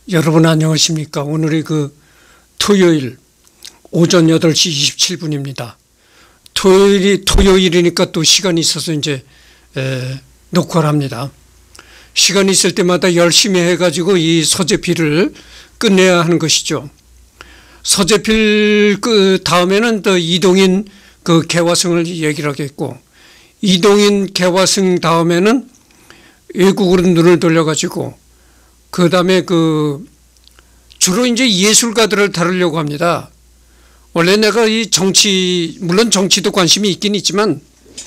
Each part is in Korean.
여러분 안녕하십니까. 오늘이 토요일 오전 8시 27분입니다. 토요일이니까 또 시간이 있어서 이제 녹화를 합니다. 시간이 있을 때마다 열심히 해가지고 이 서재필을 끝내야 하는 것이죠. 서재필 다음에는 또 이동인 개화승을 얘기를 하겠고, 이동인 개화승 다음에는 외국으로 눈을 돌려가지고 그 다음에 주로 이제 예술가들을 다루려고 합니다. 원래 내가 이 물론 정치도 관심이 있긴 있지만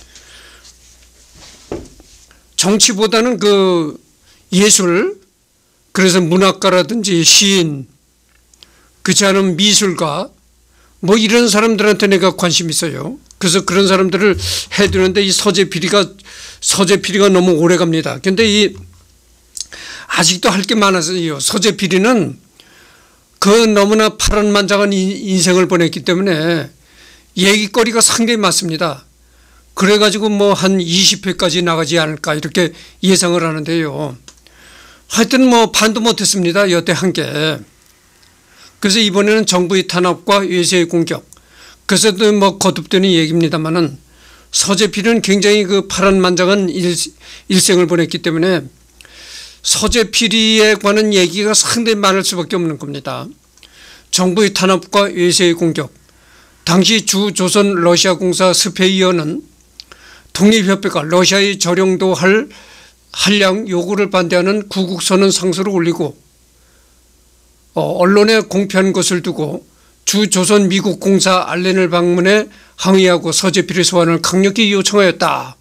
정치보다는 예술, 그래서 문학가라든지 시인, 그렇지 않은 미술가, 뭐 이런 사람들한테 내가 관심이 있어요. 그래서 그런 사람들을 해두는데 이 서재필이가 너무 오래 갑니다. 근데 아직도 할 게 많아서요. 서재필이는 너무나 파란만장한 인생을 보냈기 때문에 얘기거리가 상당히 많습니다. 그래가지고 뭐 한 20회까지 나가지 않을까 이렇게 예상을 하는데요. 하여튼 뭐 반도 못했습니다. 여태 한 게. 그래서 이번에는 정부의 탄압과 외세의 공격. 그래서 뭐 거듭되는 얘기입니다만은 서재필은 굉장히 파란만장한 일생을 보냈기 때문에 서재필에 관한 얘기가 상당히 많을 수밖에 없는 겁니다. 정부의 탄압과 외세의 공격. 당시 주조선 러시아공사 스페이어는 독립협회가 러시아의 저령도 한량 요구를 반대하는 구국선언 상소를 올리고 언론에 공표한 것을 두고 주조선 미국 공사 알렌을 방문해 항의하고 서재필의 소환을 강력히 요청하였다.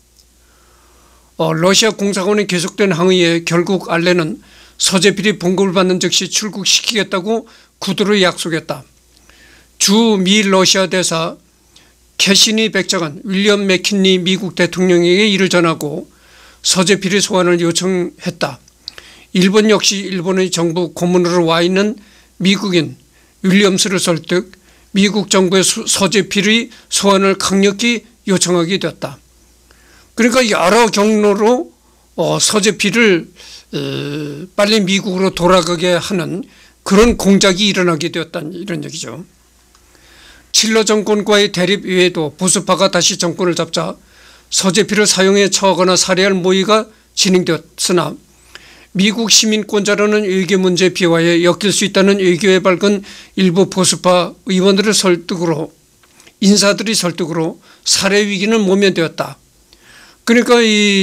러시아 공사관의 계속된 항의에 결국 알렌은 서재필이 봉급을 받는 즉시 출국시키겠다고 구두로 약속했다. 주 미 러시아 대사 캐시니 백작은 윌리엄 맥킨리 미국 대통령에게 이를 전하고 서재필의 소환을 요청했다. 일본 역시 일본의 정부 고문으로 와 있는 미국인 윌리엄스를 설득, 미국 정부의 서재필의 소환을 강력히 요청하게 되었다. 그러니까 여러 경로로 서재필을 빨리 미국으로 돌아가게 하는 그런 공작이 일어나게 되었다는 이런 얘기죠. 칠러 정권과의 대립 이외에도 보수파가 다시 정권을 잡자 서재필을 사형에 처하거나 살해할 모의가 진행되었으나 미국 시민권자라는 외교 문제 비화에 엮일 수 있다는 외교에 밝은 일부 보수파 의원들의 인사들의 설득으로 살해 위기는 모면되었다. 그러니까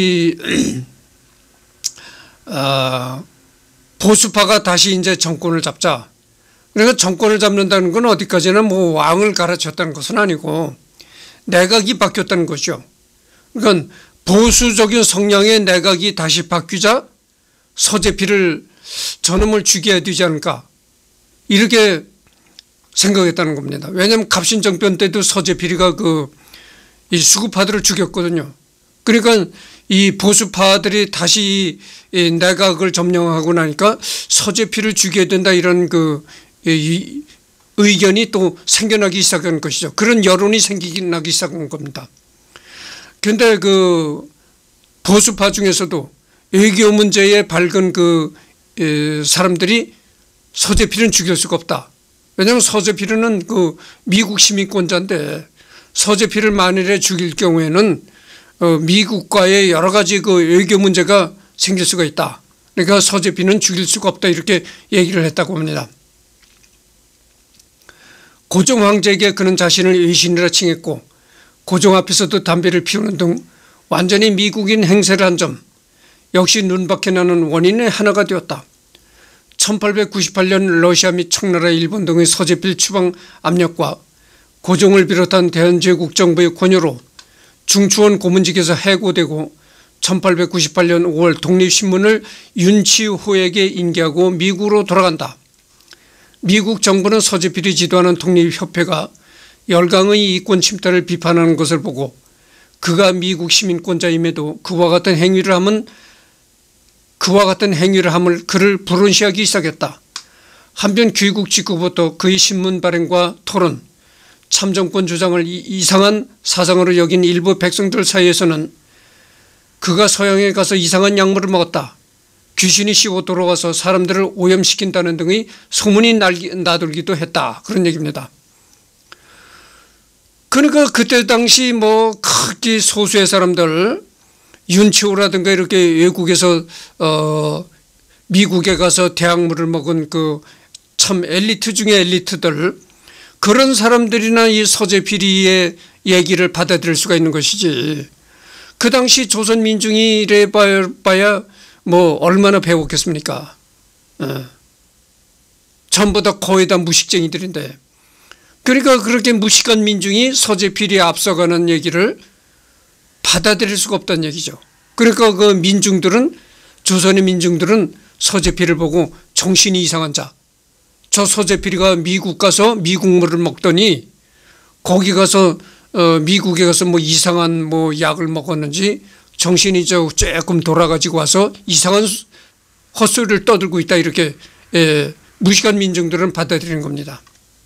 보수파가 다시 이제 정권을 잡자. 그러니까 정권을 잡는다는 건 어디까지나 뭐 왕을 갈아쳤다는 것은 아니고 내각이 바뀌었다는 것이죠. 그러니까 보수적인 성향의 내각이 다시 바뀌자 서재필을 저놈을 죽여야 되지 않을까 이렇게 생각했다는 겁니다. 왜냐하면 갑신정변 때도 서재필이가 이 수구파들을 죽였거든요. 그러니까 이 보수파들이 다시 이 내각을 점령하고 나니까 서재필을 죽여야 된다 이런 이 의견이 또 생겨나기 시작한 것이죠. 그런 여론이 생기기 시작한 겁니다. 그런데 보수파 중에서도 외교 문제에 밝은 사람들이 서재필은 죽일 수가 없다. 왜냐하면 서재필은 미국 시민권자인데 서재필을 만일에 죽일 경우에는 미국과의 여러 가지 외교 문제가 생길 수가 있다. 그러니까 서재필은 죽일 수가 없다 이렇게 얘기를 했다고 합니다. 고종 황제에게 그는 자신을 의신이라 칭했고 고종 앞에서도 담배를 피우는 등 완전히 미국인 행세를 한 점 역시 눈밖에 나는 원인의 하나가 되었다. 1898년 러시아 및 청나라 일본 등의 서재필 추방 압력과 고종을 비롯한 대한제국 정부의 권유로 중추원 고문직에서 해고되고 1898년 5월 독립신문을 윤치호에게 인계하고 미국으로 돌아간다. 미국 정부는 서재필이 지도하는 독립협회가 열강의 이권 침탈을 비판하는 것을 보고 그가 미국 시민권자임에도 그와 같은 행위를 함을 그를 불온시하기 시작했다. 한편 귀국 직후부터 그의 신문 발행과 토론, 참정권 주장을 이상한 사상으로 여긴 일부 백성들 사이에서는 그가 서양에 가서 이상한 약물을 먹었다. 귀신이 씌워 들어와서 사람들을 오염시킨다는 등의 소문이 나돌기도 했다. 그런 얘기입니다. 그러니까 그때 당시 뭐 크게 소수의 사람들, 윤치호라든가 이렇게 외국에서 미국에 가서 대학물을 먹은 그 참 엘리트 중에 엘리트들, 그런 사람들이나 이 서재필이의 얘기를 받아들일 수가 있는 것이지. 그 당시 조선 민중이 이래 봐야 뭐 얼마나 배웠겠습니까? 전부 다 거의 다 무식쟁이들인데. 그러니까 그렇게 무식한 민중이 서재필이에 앞서가는 얘기를 받아들일 수가 없다는 얘기죠. 그러니까 그 민중들은, 조선의 민중들은 서재필을 보고 정신이 이상한 자, 저 서재필이가 미국 가서 미국물을 먹더니 거기 가서 미국에 가서 뭐 이상한 뭐 약을 먹었는지 정신이 조금 돌아가지고 와서 이상한 헛소리를 떠들고 있다, 이렇게 무식한 민중들은 받아들이는 겁니다.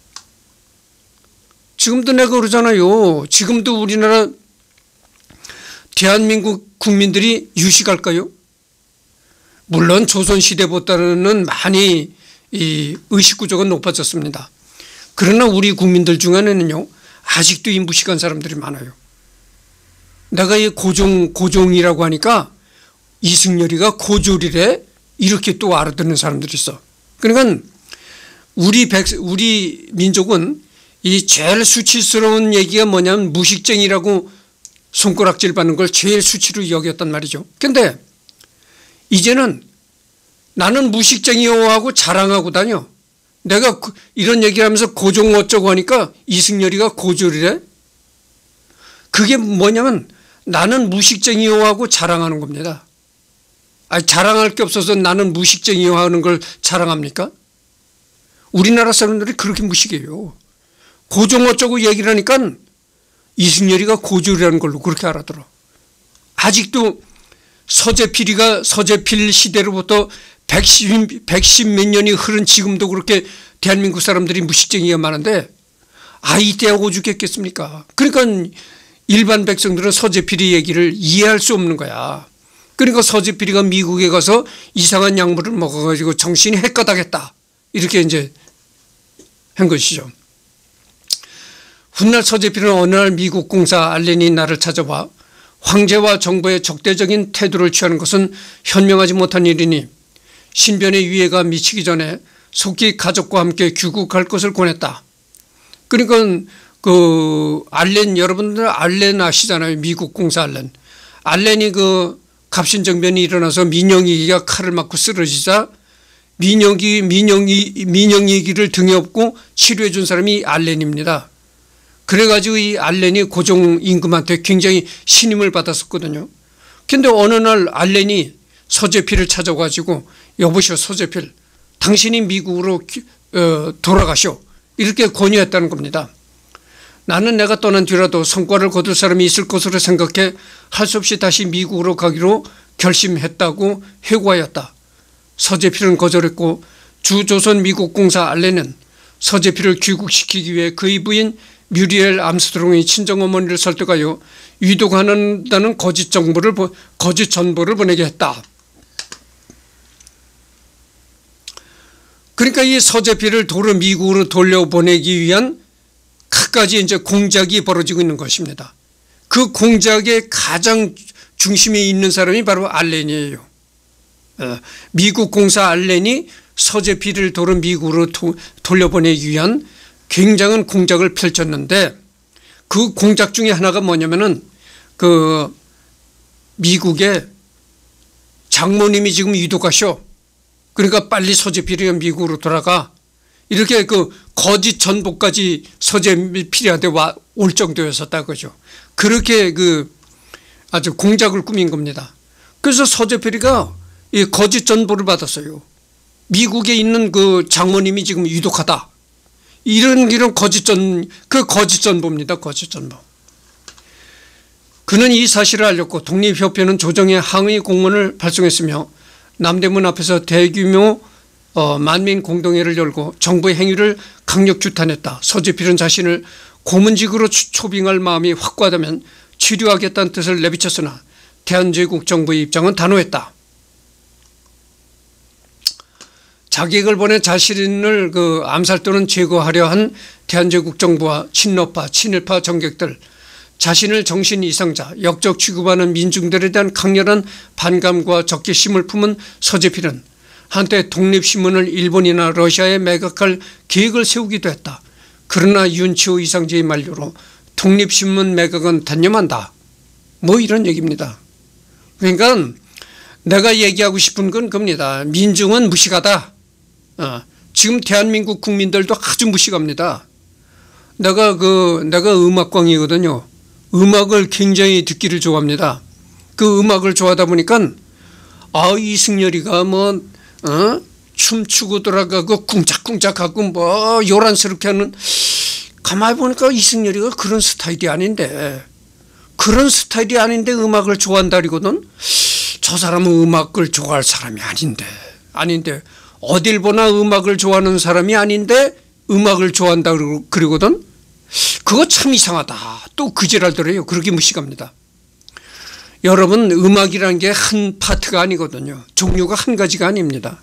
지금도 내가 그러잖아요. 지금도 우리나라 대한민국 국민들이 유식할까요? 물론 조선시대보다는 많이 이 의식구조가 높아졌습니다. 그러나 우리 국민들 중에는요, 아직도 이 무식한 사람들이 많아요. 내가 이 고종이라고 하니까 이승열이가 고졸이래, 이렇게 또 알아듣는 사람들이 있어. 그러니까 우리 민족은 이 제일 수치스러운 얘기가 뭐냐면 무식쟁이라고 손가락질 받는 걸 제일 수치로 여겼단 말이죠. 근데 이제는 나는 무식쟁이요 하고 자랑하고 다녀. 내가 이런 얘기를 하면서 고종 어쩌고 하니까 이승열이가 고졸이래. 그게 뭐냐면 나는 무식쟁이요 하고 자랑하는 겁니다. 아니, 자랑할 게 없어서 나는 무식쟁이요 하는 걸 자랑합니까? 우리나라 사람들이 그렇게 무식해요. 고종 어쩌고 얘기를 하니까 이승열이가 고졸이라는 걸로 그렇게 알아들어. 아직도 서재필 시대로부터 110 몇 년이 흐른 지금도 그렇게 대한민국 사람들이 무식쟁이가 많은데, 이때하고 오죽했겠습니까? 그러니까 일반 백성들은 서재필이 얘기를 이해할 수 없는 거야. 그러니까 서재필이가 미국에 가서 이상한 약물을 먹어가지고 정신이 해까닥했다, 이렇게 이제 한 것이죠. 훗날 서재필은 어느 날 미국 공사 알렌이 나를 찾아와 황제와 정부의 적대적인 태도를 취하는 것은 현명하지 못한 일이니 신변의 위해가 미치기 전에 속히 가족과 함께 귀국할 것을 권했다. 그러니까 그 알렌, 여러분들 알렌 아시잖아요. 미국 공사 알렌. 알렌이 그 갑신정변이 일어나서 민영이가 칼을 맞고 쓰러지자 민영이기를 등에 업고 치료해 준 사람이 알렌입니다. 그래가지고 이 알렌이 고종 임금한테 굉장히 신임을 받았었거든요. 근데 어느 날 알렌이 서재필을 찾아가지고 여보시오 서재필, 당신이 미국으로 돌아가시오, 이렇게 권유했다는 겁니다. 나는 내가 떠난 뒤라도 성과를 거둘 사람이 있을 것으로 생각해 할 수 없이 다시 미국으로 가기로 결심했다고 회고하였다. 서재필은 거절했고 주조선 미국 공사 알렌은 서재필을 귀국시키기 위해 그의 부인 뮤리엘 암스트롱의 친정어머니를 설득하여 위독한다는 거짓 정보를 보내게 했다. 그러니까 이 서재필을 도로 미국으로 돌려보내기 위한 갖가지 이제 공작이 벌어지고 있는 것입니다. 그 공작의 가장 중심에 있는 사람이 바로 알렌이에요. 미국 공사 알렌이 서재필을 도로 미국으로 돌려보내기 위한 굉장한 공작을 펼쳤는데, 그 공작 중에 하나가 뭐냐면은 그 미국의 장모님이 지금 위독하셔. 그러니까 빨리 서재필이 미국으로 돌아가. 이렇게 그 거짓 전보까지 서재필이한테 올 정도였었다 그죠. 그렇게 그 아주 공작을 꾸민 겁니다. 그래서 서재필이가 이 거짓 전보를 받았어요. 미국에 있는 그 장모님이 지금 위독하다. 이런 거짓 전보입니다. 거짓 전보. 그는 이 사실을 알렸고 독립협회는 조정에 항의 공문을 발송했으며 남대문 앞에서 대규모 만민 공동회를 열고 정부의 행위를 강력 규탄했다. 서재필은 자신을 고문직으로 초빙할 마음이 확고하다면 치료하겠다는 뜻을 내비쳤으나 대한제국 정부의 입장은 단호했다. 자객을 보내 자신을 암살 또는 제거하려 한 대한제국 정부와 친노파, 친일파 정객들, 자신을 정신 이상자, 역적 취급하는 민중들에 대한 강렬한 반감과 적개심을 품은 서재필은 한때 독립신문을 일본이나 러시아에 매각할 계획을 세우기도 했다. 그러나 윤치호 이상재의 만류로 독립신문 매각은 단념한다. 뭐 이런 얘기입니다. 그러니까 내가 얘기하고 싶은 건 겁니다. 민중은 무식하다. 지금 대한민국 국민들도 아주 무식합니다. 내가 음악광이거든요. 음악을 굉장히 듣기를 좋아합니다. 그 음악을 좋아하다 보니까 이승열이가 춤추고 돌아가고 쿵짝쿵짝하고 요란스럽게 하는, 가만히 보니까 이승열이가 그런 스타일이 아닌데 음악을 좋아한다리거든. 저 사람은 음악을 좋아할 사람이 아닌데 어딜 보나 음악을 좋아하는 사람이 아닌데 음악을 좋아한다 그러거든. 그거 참 이상하다. 또 그지랄더래요. 그렇게 무식합니다. 여러분, 음악이란 게 한 파트가 아니거든요. 종류가 한 가지가 아닙니다.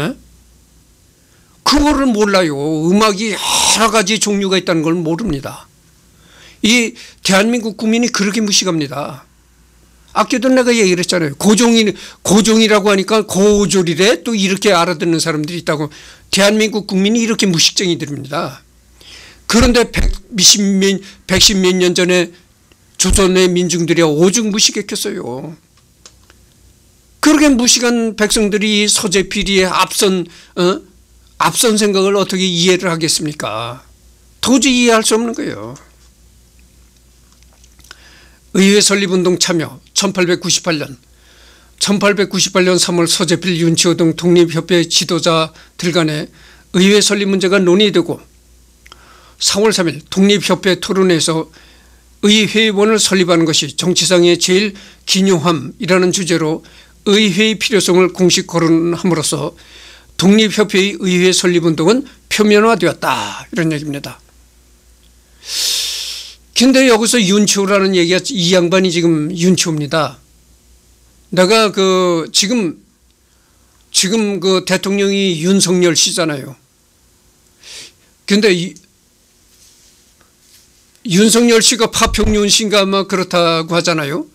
그거를 몰라요. 음악이 여러 가지 종류가 있다는 걸 모릅니다. 이 대한민국 국민이 그렇게 무식합니다. 아껴도 내가 얘기를 했잖아요. 고종이라고 하니까 고졸이래. 또 이렇게 알아듣는 사람들이 있다고. 대한민국 국민이 이렇게 무식쟁이들입니다. 그런데 110몇 년 전에 조선의 민중들이 오죽 무식했겠어요. 그렇게 무식한 백성들이 서재필이의 앞선 생각을 어떻게 이해를 하겠습니까? 도저히 이해할 수 없는 거예요. 의회 설립운동 참여 1898년 3월 서재필, 윤치호 등 독립협회 지도자들 간에 의회 설립 문제가 논의되고 4월 3일 독립협회 토론회에서 의회원을 설립하는 것이 정치상의 제일 기묘함이라는 주제로 의회의 필요성을 공식 거론함으로써 독립협회의 의회 설립운동은 표면화되었다. 이런 얘기입니다. 근데 여기서 윤치호라는 얘기가, 이 양반이 지금 윤치호입니다. 내가 지금 대통령이 윤석열 씨잖아요. 근데 윤석열 씨가 파평윤 씨인가 아마 그렇다고 하잖아요.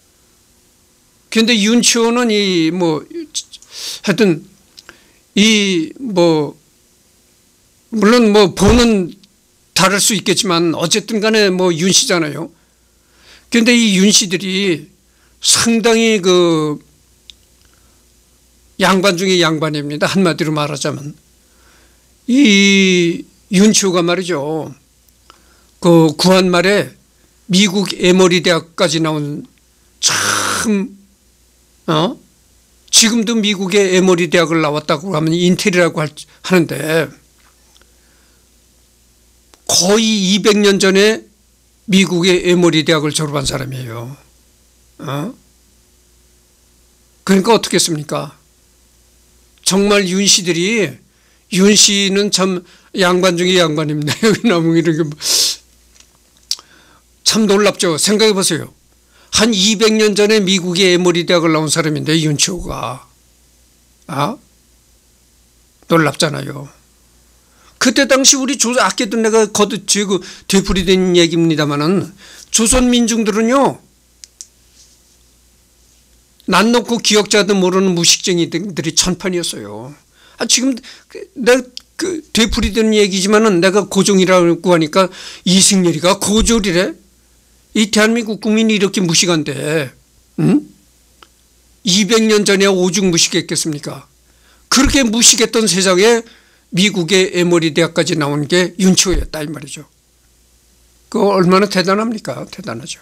근데 윤치호는 하여튼 물론 보는 다를 수 있겠지만 어쨌든 간에 윤 씨잖아요. 그런데 이 윤 씨들이 상당히 양반 중에 양반입니다. 한마디로 말하자면. 이 윤치호가 말이죠. 구한 말에 미국 에머리 대학까지 나온 지금도 미국의 에머리 대학을 나왔다고 하면 인텔이라고 하는데 거의 200년 전에 미국의 에머리 대학을 졸업한 사람이에요. 그러니까 어떻겠습니까? 정말 윤 씨는 참 양반 중에 양반입니다. 여기 나무 이런 게 참 놀랍죠. 생각해 보세요. 한 200년 전에 미국의 에머리 대학을 나온 사람인데 윤치호가 놀랍잖아요. 그때 당시 우리 아껴도 내가 거듭 되풀이된 얘기입니다만은 조선 민중들은요, 난 놓고 기억자도 모르는 무식쟁이들이 천판이었어요. 지금 내가 되풀이된 얘기지만은 내가 고종이라고 하니까 이승열이가 고졸이래. 이 대한민국 국민이 이렇게 무식한데 200년 전에 오죽 무식했겠습니까? 그렇게 무식했던 세상에 미국의 에머리 대학까지 나온 게 윤치호였다 이 말이죠. 그거 얼마나 대단합니까? 대단하죠.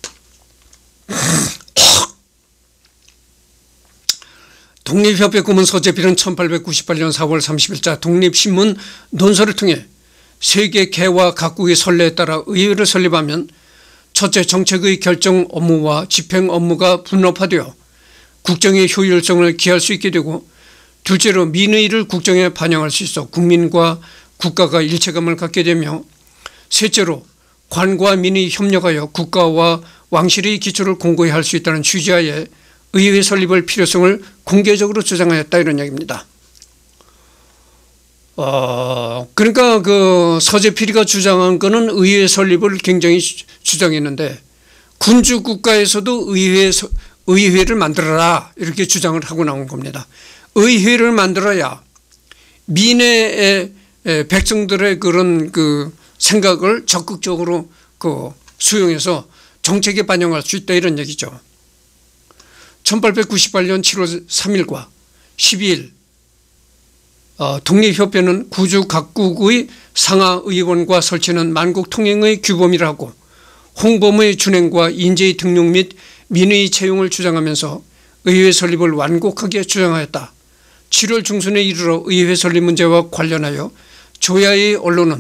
독립협회顧問서재필은 1898년 4월 30일자 독립신문 논설을 통해 세계 개와 각국의 선례에 따라 의회를 설립하면 첫째, 정책의 결정 업무와 집행 업무가 분업화되어 국정의 효율성을 기할 수 있게 되고, 둘째로 민의를 국정에 반영할 수 있어 국민과 국가가 일체감을 갖게 되며, 셋째로 관과 민이 협력하여 국가와 왕실의 기초를 공고히 할 수 있다는 취지하에 의회 설립을 필요성을 공개적으로 주장하였다 이런 이야기입니다. 그러니까 그 서재필이가 주장한 거는 의회 설립을 굉장히 주장했는데 군주 국가에서도 의회를 만들어라 이렇게 주장을 하고 나온 겁니다. 의회를 만들어야 민의 백성들의 그런 그 생각을 적극적으로 그 수용해서 정책에 반영할 수 있다 이런 얘기죠. 1898년 7월 3일과 12일 독립협회는 구주 각국의 상하의원과 설치는 만국통행의 규범이라고 홍범의 준행과 인재의 등록 및 민의 채용을 주장하면서 의회 설립을 완곡하게 주장하였다. 7월 중순에 이르러 의회 설립 문제와 관련하여 조야의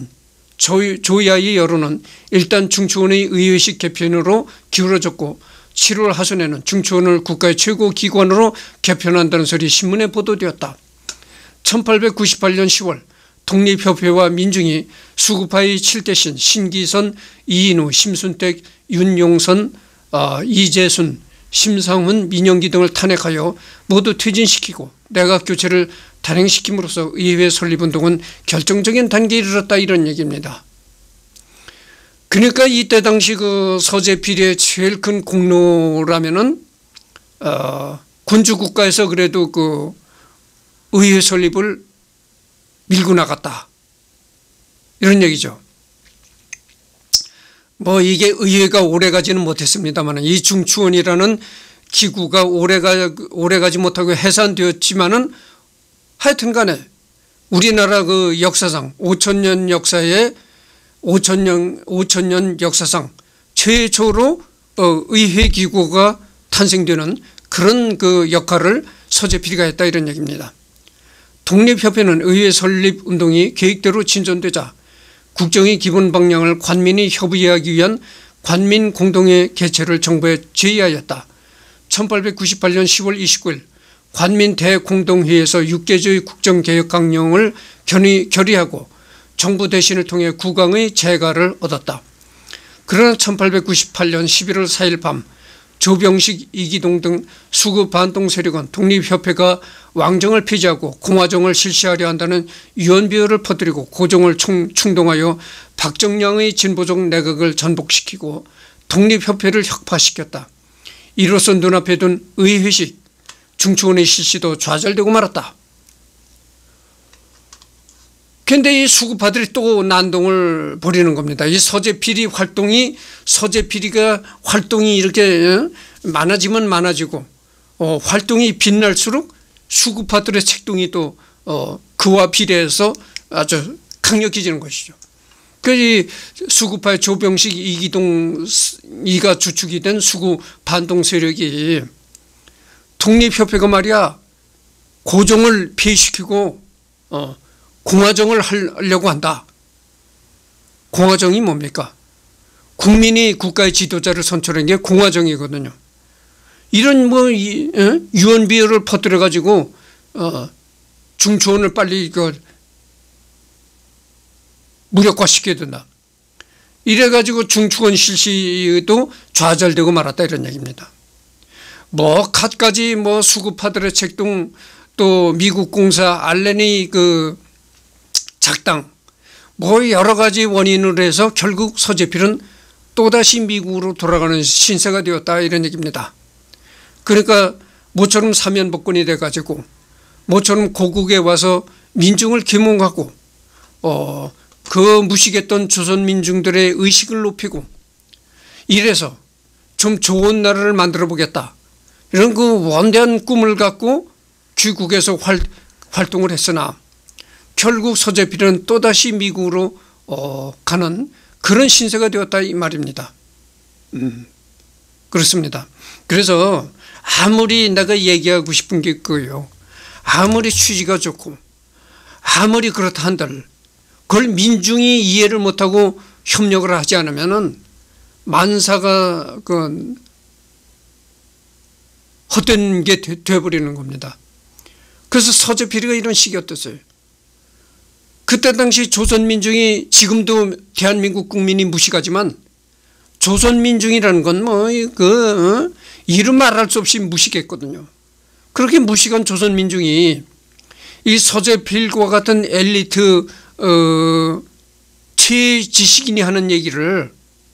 여론은 일단 중추원의 의회식 개편으로 기울어졌고 7월 하순에는 중추원을 국가의 최고 기관으로 개편한다는 설이 신문에 보도되었다. 1898년 10월 독립협회와 민중이 수구파의 7대신 신기선, 이인우, 심순택, 윤용선, 이재순, 심상훈, 민영기 등을 탄핵하여 모두 퇴진시키고 내각 교체를 단행시킴으로써 의회 설립운동은 결정적인 단계에 이르렀다 이런 얘기입니다. 그러니까 이때 당시 그 서재필의 제일 큰 공로라면은 군주 국가에서 그래도 그 의회 설립을 밀고 나갔다 이런 얘기죠. 뭐 이게 의회가 오래가지는 못했습니다만 이 중추원이라는 기구가 오래가지 못하고 해산되었지만은 하여튼간에 우리나라 그 역사상 5천년 역사에 5천년 역사상 최초로 의회 기구가 탄생되는 그런 그 역할을 서재필이가 했다 이런 얘기입니다. 독립협회는 의회 설립 운동이 계획대로 진전되자 국정의 기본 방향을 관민이 협의하기 위한 관민공동회 개최를 정부에 제의하였다. 1898년 10월 29일 관민 대공동회의에서 6개조의 국정개혁 강령을 결의하고 정부 대신을 통해 국왕의 재가를 얻었다. 그러나 1898년 11월 4일 밤 조병식, 이기동 등 수구 반동 세력은 독립협회가 왕정을 폐지하고 공화정을 실시하려 한다는 유언비어를 퍼뜨리고 고종을 충동하여 박정량의 진보적 내각을 전복시키고 독립협회를 혁파시켰다. 이로써 눈앞에 둔 의회식, 중추원의 실시도 좌절되고 말았다. 그런데 이 수구파들이 또 난동을 벌이는 겁니다. 이 서재필이가 활동이 이렇게 많아지면 많아지고 활동이 빛날수록 수구파들의 책동이 또 그와 비례해서 아주 강력해지는 것이죠. 그 수구파의 조병식, 이기동이가 주축이 된 수구 반동 세력이 독립협회가 말이야 고종을 폐위시키고 공화정을 하려고 한다. 공화정이 뭡니까? 국민이 국가의 지도자를 선출한 게 공화정이거든요. 이런 뭐 유언비어를 퍼뜨려 가지고 중추원을 빨리 무력화시켜야 된다. 이래 가지고 중추원 실시도 좌절되고 말았다 이런 얘기입니다. 뭐 갖가지 뭐 수구파들의 책동 또 미국 공사 알렌의 그 작당 뭐 여러 가지 원인으로 해서 결국 서재필은 또다시 미국으로 돌아가는 신세가 되었다 이런 얘기입니다. 그러니까 모처럼 사면복권이 돼가지고 모처럼 고국에 와서 민중을 계몽하고 그 무식했던 조선 민중들의 의식을 높이고 이래서 좀 좋은 나라를 만들어 보겠다 이런 그 원대한 꿈을 갖고 귀국에서 활동을 했으나 결국 서재필은 또다시 미국으로 가는 그런 신세가 되었다 이 말입니다. 그렇습니다. 그래서 아무리 내가 얘기하고 싶은 게 그거예요. 아무리 취지가 좋고 아무리 그렇다 한들 그걸 민중이 이해를 못하고 협력을 하지 않으면은 만사가 그 헛된 게 되어버리는 겁니다. 그래서 서재필이가 이런 식이었어요. 그때 당시 조선민중이 지금도 대한민국 국민이 무식하지만 조선민중이라는 건 뭐 이름 말할 수 없이 무식했거든요. 그렇게 무식한 조선민중이 이 서재필과 같은 엘리트 최지식인이 하는 얘기를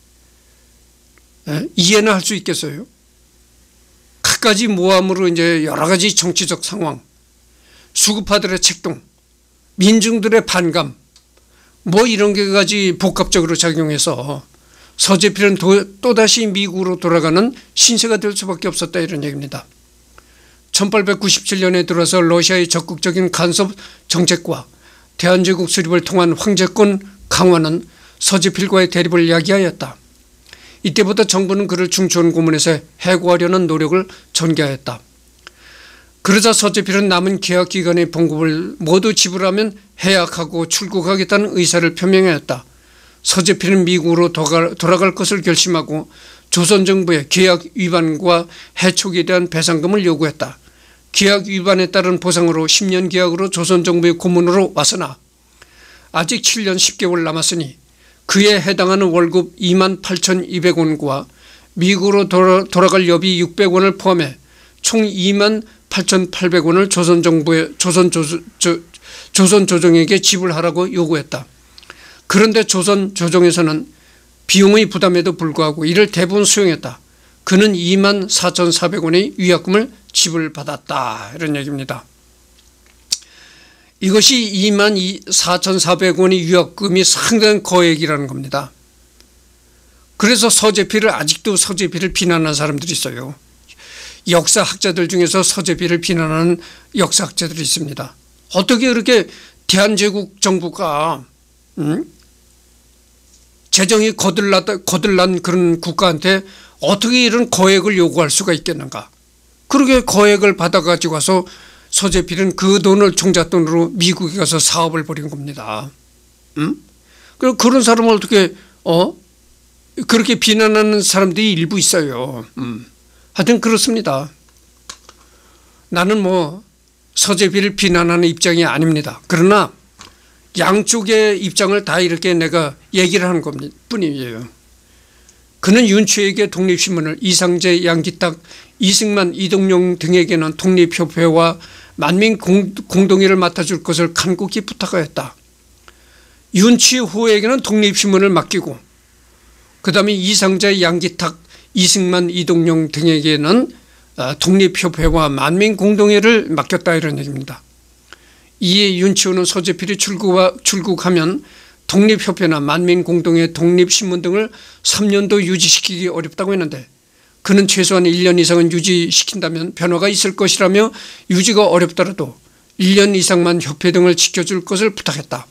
이해는 할 수 있겠어요? 갖가지 모함으로 이제 여러 가지 정치적 상황, 수구파들의 책동, 민중들의 반감, 뭐 이런 게 가지 복합적으로 작용해서 서재필은 또다시 미국으로 돌아가는 신세가 될 수밖에 없었다, 이런 얘기입니다. 1897년에 들어서 러시아의 적극적인 간섭 정책과 대한제국 수립을 통한 황제권 강화는 서재필과의 대립을 야기하였다. 이때부터 정부는 그를 중추원 고문에서 해고하려는 노력을 전개하였다. 그러자 서재필은 남은 계약 기간의 봉급을 모두 지불하면 해약하고 출국하겠다는 의사를 표명하였다. 서재필은 미국으로 돌아갈 것을 결심하고 조선정부의 계약 위반과 해촉에 대한 배상금을 요구했다. 계약 위반에 따른 보상으로 10년 계약으로 조선정부의 고문으로 왔으나 아직 7년 10개월 남았으니 그에 해당하는 월급 28,200원과 미국으로 돌아갈 여비 600원을 포함해 총 28,800원을 조선정부의 조선조정에게 지불하라고 요구했다. 그런데 조선조정에서는 비용의 부담에도 불구하고 이를 대부분 수용했다. 그는 24,400원의 위약금을 지불받았다, 이런 얘기입니다. 이것이 24,400원의 위약금이 상당한 거액이라는 겁니다. 그래서 아직도 서재필을 비난하는 사람들이 있어요. 역사학자들 중에서 서재필을 비난하는 역사학자들이 있습니다. 어떻게 그렇게 대한제국 정부가 재정이 거들난 그런 국가한테 어떻게 이런 거액을 요구할 수가 있겠는가. 그렇게 거액을 받아가지고 와서 서재필은 그 돈을 종잣돈으로 미국에 가서 사업을 벌인 겁니다. 그런 사람을 어떻게 그렇게 비난하는 사람들이 일부 있어요. 하여튼 그렇습니다. 나는 뭐 서재필을 비난하는 입장이 아닙니다. 그러나 양쪽의 입장을 다 이렇게 내가 얘기를 하는 뿐이에요. 그는 윤추에게 독립신문을, 이상재, 양기탁, 이승만, 이동용 등에게는 독립협회와 만민공동회를 맡아줄 것을 간곡히 부탁하였다. 윤치호에게는 독립신문을 맡기고 그 다음에 이상재, 양기탁, 이승만, 이동용 등에게는 독립협회와 만민공동회를 맡겼다, 이런 얘기입니다. 이에 윤치호는 서재필이 출국하면 독립협회나 만민공동회, 독립신문 등을 3년도 유지시키기 어렵다고 했는데 그는 최소한 1년 이상은 유지시킨다면 변화가 있을 것이라며 유지가 어렵더라도 1년 이상만 협회 등을 지켜줄 것을 부탁했다.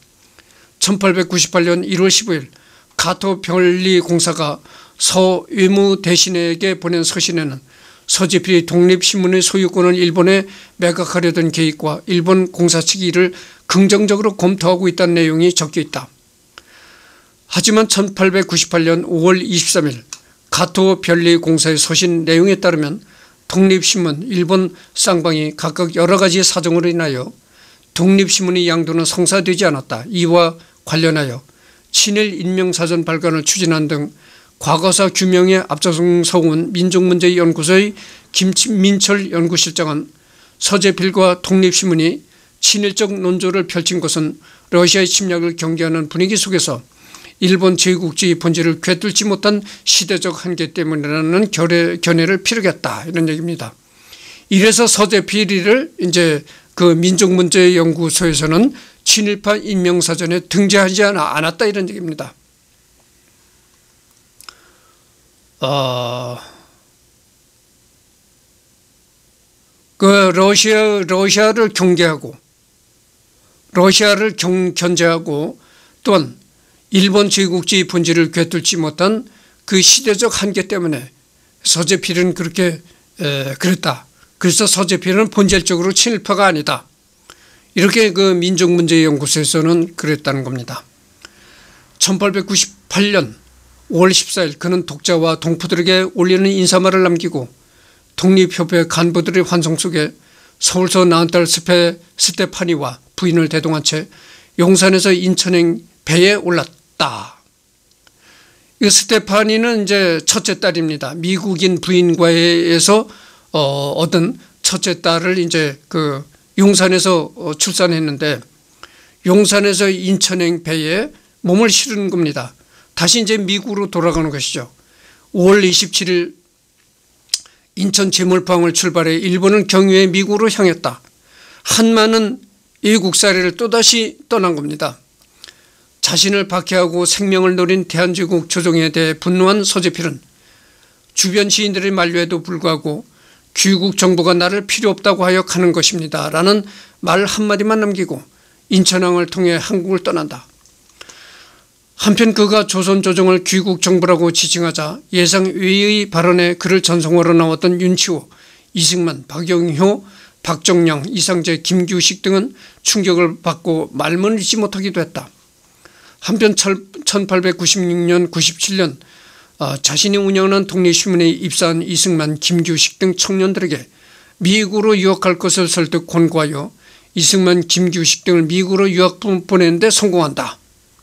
1898년 1월 15일 가토 별리공사가 서 외무대신에게 보낸 서신에는 서재필이 독립신문의 소유권을 일본에 매각하려던 계획과 일본 공사 측이 이를 긍정적으로 검토하고 있다는 내용이 적혀있다. 하지만 1898년 5월 23일 가토 별리공사의 서신 내용에 따르면 독립신문, 일본 쌍방이 각각 여러 가지 사정으로 인하여 독립신문의 양도는 성사되지 않았다. 이와 관련하여 친일 인명사전 발간을 추진한 등 과거사 규명에 앞장서온 민족문제연구소의 김민철 연구실장은 서재필과 독립신문이 친일적 논조를 펼친 것은 러시아의 침략을 경계하는 분위기 속에서 일본 제국주의 본질을 꿰뚫지 못한 시대적 한계 때문이라는 견해를 피력했다, 이런 얘기입니다. 이래서 서재필을 이제 그 민족문제연구소에서는 친일파 인명사전에 등재하지 않았다, 이런 얘기입니다. 그 러시아를 경계하고 러시아를 견제하고 또한 일본 제국주의 본질을 꿰뚫지 못한 그 시대적 한계 때문에 서재필은 그렇게 그랬다. 그래서 서재필은 본질적으로 친일파가 아니다. 이렇게 그 민족문제연구소에서는 그랬다는 겁니다. 1898년 5월 14일 그는 독자와 동포들에게 올리는 인사말을 남기고 독립협회 간부들의 환송 속에 서울서 낳은 딸 스테파니와 부인을 대동한 채 용산에서 인천행 배에 올랐다. 이 스테파니는 이제 첫째 딸입니다. 미국인 부인과에서 얻은 첫째 딸을 이제 그 용산에서 출산했는데 용산에서 인천행 배에 몸을 실은 겁니다. 다시 이제 미국으로 돌아가는 것이죠. 5월 27일 인천 제물포항을 출발해 일본은 경유해 미국으로 향했다. 한마는 애국사례를 또다시 떠난 겁니다. 자신을 박해하고 생명을 노린 대한제국 조정에 대해 분노한 서재필은 주변 시인들의 만류에도 불구하고 귀국 정부가 나를 필요 없다고 하여 가는 것입니다 라는 말 한마디만 남기고 인천항을 통해 한국을 떠난다. 한편 그가 조선 조정을 귀국 정부라고 지칭하자 예상 외의 발언에 그를 전송하러 나왔던 윤치호, 이승만, 박영효, 박정량, 이상재, 김규식 등은 충격을 받고 말문을 잇지 못하기도 했다. 한편 1896년 97년 자신이 운영하는 독립신문에 입사한 이승만, 김규식 등 청년들에게 미국으로 유학할 것을 설득 권고하여 이승만, 김규식 등을 미국으로 유학 보내는데 성공한다.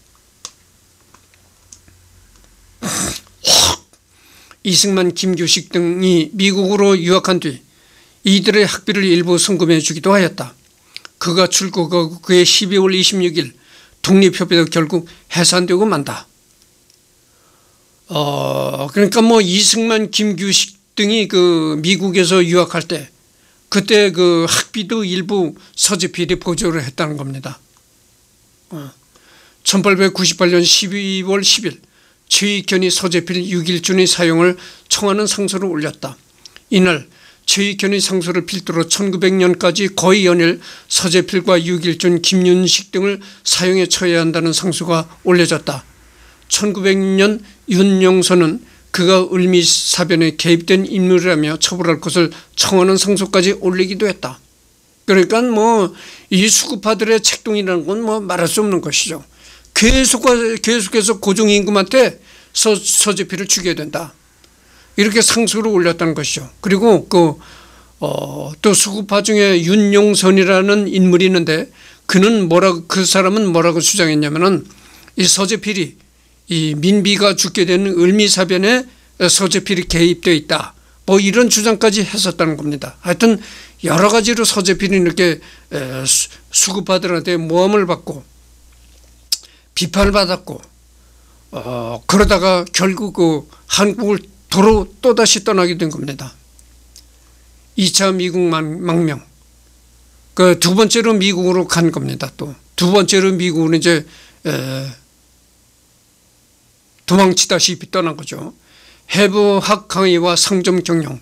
이승만, 김규식 등이 미국으로 유학한 뒤 이들의 학비를 일부 송금해 주기도 하였다. 그가 출국하고 그해 12월 26일 독립협회도 결국 해산되고 만다. 그러니까 뭐 이승만, 김규식 등이 그 미국에서 유학할 때 그때 그 학비도 일부 서재필이 보조를 했다는 겁니다. 1898년 12월 10일 최익현이 서재필 6일준의 사용을 청하는 상소를 올렸다. 이날 최익현의 상소를 필두로 1900년까지 거의 연일 서재필과 6일준, 김윤식 등을 사용에 처해야 한다는 상소가 올려졌다. 1900년 윤용선은 그가 을미사변에 개입된 인물이라며 처벌할 것을 청하는 상소까지 올리기도 했다. 그러니까 뭐 이 수급파들의 책동이라는 건 뭐 말할 수 없는 것이죠. 계속해서 고종임금한테 서재필을 죽여야 된다. 이렇게 상소를 올렸다는 것이죠. 그리고 또 수급파 중에 윤용선이라는 인물이 있는데 그 사람은 뭐라고 주장했냐면은 이 서재필이 이 민비가 죽게 되는 을미사변에 서재필이 개입되어 있다. 뭐 이런 주장까지 했었다는 겁니다. 하여튼 여러 가지로 서재필이 이렇게 수급파들한테 모함을 받고 비판을 받았고 그러다가 결국 한국을 도로 또다시 떠나게 된 겁니다. 2차 미국 망명. 그 두 번째로 미국으로 간 겁니다. 또 두 번째로 미국으로 이제 도망치다시피 떠난 거죠. 해부학 강의와 상점 경영.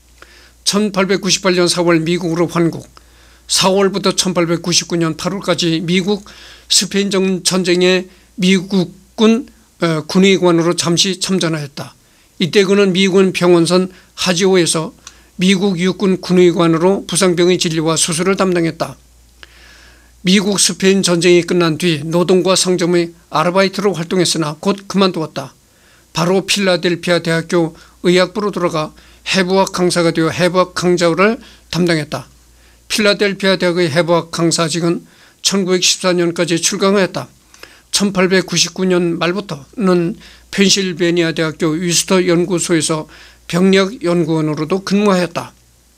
1898년 4월 미국으로 환국. 4월부터 1899년 8월까지 미국 스페인 전쟁에 미국군 군의관으로 잠시 참전하였다. 이때 그는 미군 병원선 하지오에서 미국 육군 군의관으로 부상병의 진료와 수술을 담당했다. 미국 스페인 전쟁이 끝난 뒤 노동과 상점의 아르바이트로 활동했으나 곧 그만두었다. 바로 필라델피아 대학교 의학부로 들어가 해부학 강사가 되어 해부학 강좌를 담당했다. 필라델피아 대학의 해부학 강사직은 1914년까지 출강하였다. 1899년 말부터는 펜실베니아 대학교 위스터 연구소에서 병력 연구원으로도 근무하였다.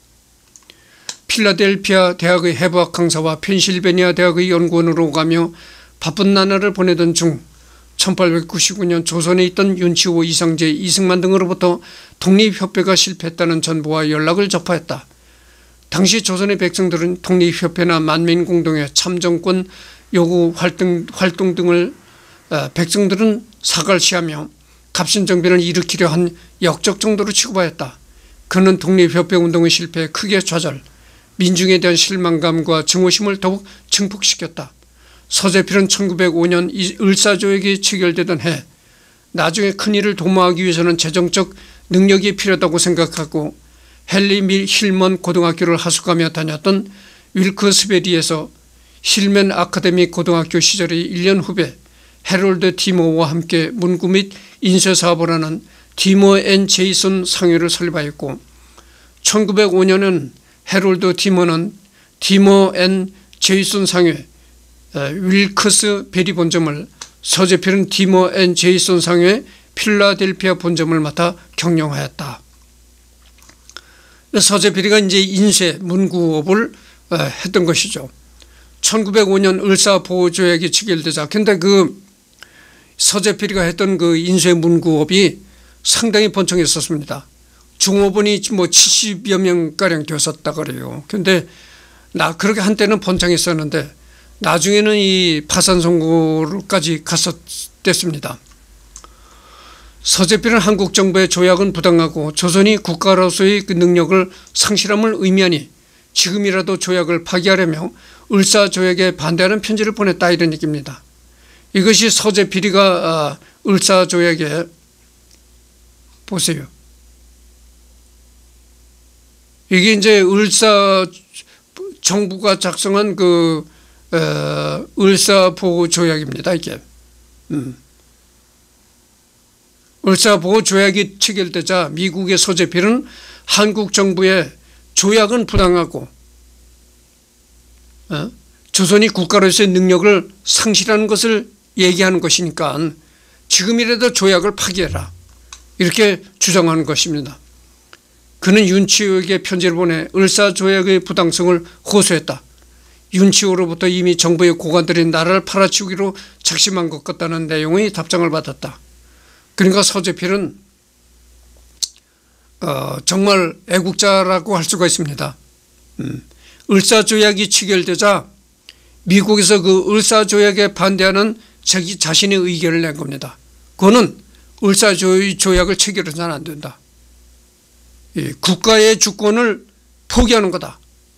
필라델피아 대학의 해부학 강사와 펜실베니아 대학의 연구원으로 가며 바쁜 나날을 보내던 중 1899년 조선에 있던 윤치호, 이상재, 이승만 등으로부터 독립협회가 실패했다는 전보와 연락을 접하였다. 당시 조선의 백성들은 독립협회나 만민공동회, 참정권 요구 활동 등을 백성들은 사갈시하며 갑신정변을 일으키려 한 역적 정도로 취급하였다. 그는 독립협회 운동의 실패에 크게 좌절, 민중에 대한 실망감과 증오심을 더욱 증폭시켰다. 서재필은 1905년 을사조약이 체결되던 해 나중에 큰일을 도모하기 위해서는 재정적 능력이 필요하다고 생각하고 헨리 밀 힐먼 고등학교를 하숙하며 다녔던 윌크스베리에서 힐먼 아카데미 고등학교 시절의 1년 후배 해롤드 디모와 함께 문구 및 인쇄사업을 하는 디모 앤 제이슨 상회를 설립하였고 1905년은 해롤드 디모는 디모 앤 제이슨 상회 윌크스베리 본점을, 서재필은 디모 앤 제이슨 상회 필라델피아 본점을 맡아 경영하였다. 서재필이가 이제 인쇄 문구업을 했던 것이죠. 1905년 을사보호조약이 체결되자 근데 그 서재필이가 했던 그 인쇄문구업이 상당히 번창했었습니다. 중업원이 뭐 70여 명가량 되었었다 그래요. 근데 그렇게 한때는 번창했었는데 나중에는 이 파산 선고까지 갔었댔습니다. 서재필은 한국 정부의 조약은 부당하고 조선이 국가로서의 그 능력을 상실함을 의미하니 지금이라도 조약을 파기하려며 을사조약에 반대하는 편지를 보냈다 이런 얘기입니다. 이것이 서재필이가 을사조약에 보세요. 이게 이제 을사 정부가 작성한 그 을사보호조약입니다. 이게 을사보호조약이 체결되자 미국의 서재필은 한국 정부의 조약은 부당하고 조선이 국가로서의 능력을 상실하는 것을 얘기하는 것이니까 지금이라도 조약을 파기해라 이렇게 주장하는 것입니다. 그는 윤치호에게 편지를 보내 을사조약의 부당성을 호소했다. 윤치호로부터 이미 정부의 고관들이 나라를 팔아치우기로 작심한 것 같다는 내용의 답장을 받았다. 그러니까 서재필은 정말 애국자라고 할 수가 있습니다. 을사조약이 체결되자 미국에서 그 을사조약에 반대하는 자기 자신의 의견을 낸 겁니다. 그거는 을사조약을 체결해서는 안 된다. 국가의 주권을 포기하는 거다.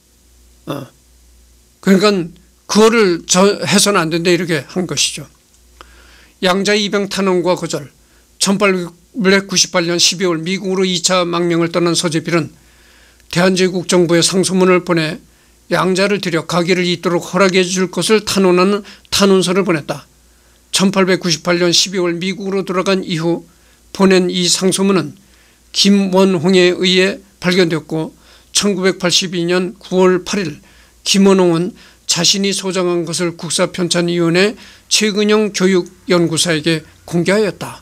그러니까 그거를 해서는 안 된다 이렇게 한 것이죠. 양자 입영 탄원과 거절. 1898년 12월 미국으로 2차 망명을 떠난 서재필은 대한제국 정부에 상소문을 보내 양자를 들여 가기를 잇도록 허락해 줄 것을 탄원하는 탄원서를 보냈다. 1898년 12월 미국으로 돌아간 이후 보낸 이 상소문은 김원홍에 의해 발견되었고 1982년 9월 8일 김원홍은 자신이 소장한 것을 국사편찬위원회 최근영 교육연구사에게 공개하였다.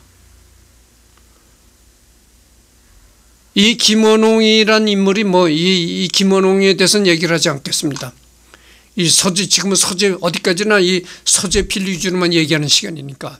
이 김원홍이란 인물이 이 김원홍에 대해서는 얘기를 하지 않겠습니다. 이 지금은 어디까지나 이 서재필 위주로만 얘기하는 시간이니까.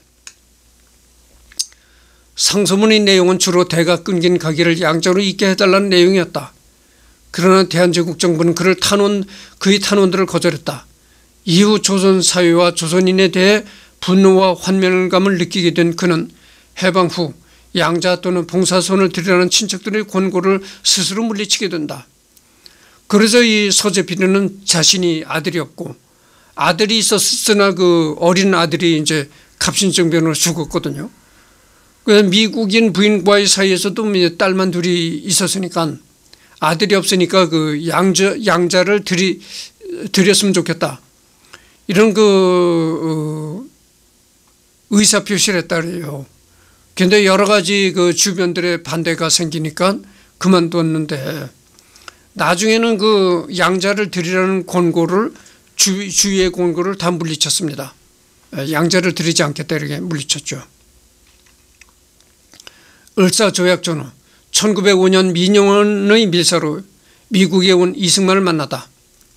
상소문의 내용은 주로 대가 끊긴 가기를 양자로 있게 해달라는 내용이었다. 그러나 대한제국 정부는 그의 탄원들을 거절했다. 이후 조선 사회와 조선인에 대해 분노와 환멸감을 느끼게 된 그는 해방 후 양자 또는 봉사손을 드리라는 친척들의 권고를 스스로 물리치게 된다. 그래서 이 서재필은 자신이 아들이 없고 아들이 있었으나 그 어린 아들이 이제 갑신정변으로 죽었거든요. 그래서 미국인 부인과의 사이에서도 딸만 둘이 있었으니까 아들이 없으니까 그 양자를 드렸으면 좋겠다. 이런 그 의사 표시를 했다 그래요. 근데 여러 가지 그 주변들의 반대가 생기니까 그만뒀는데 나중에는 그 양자를 드리라는 권고를 주위의 권고를 다 물리쳤습니다. 양자를 드리지 않겠다 이렇게 물리쳤죠. 을사조약전후 1905년 민영원의 밀사로 미국에 온 이승만을 만나다.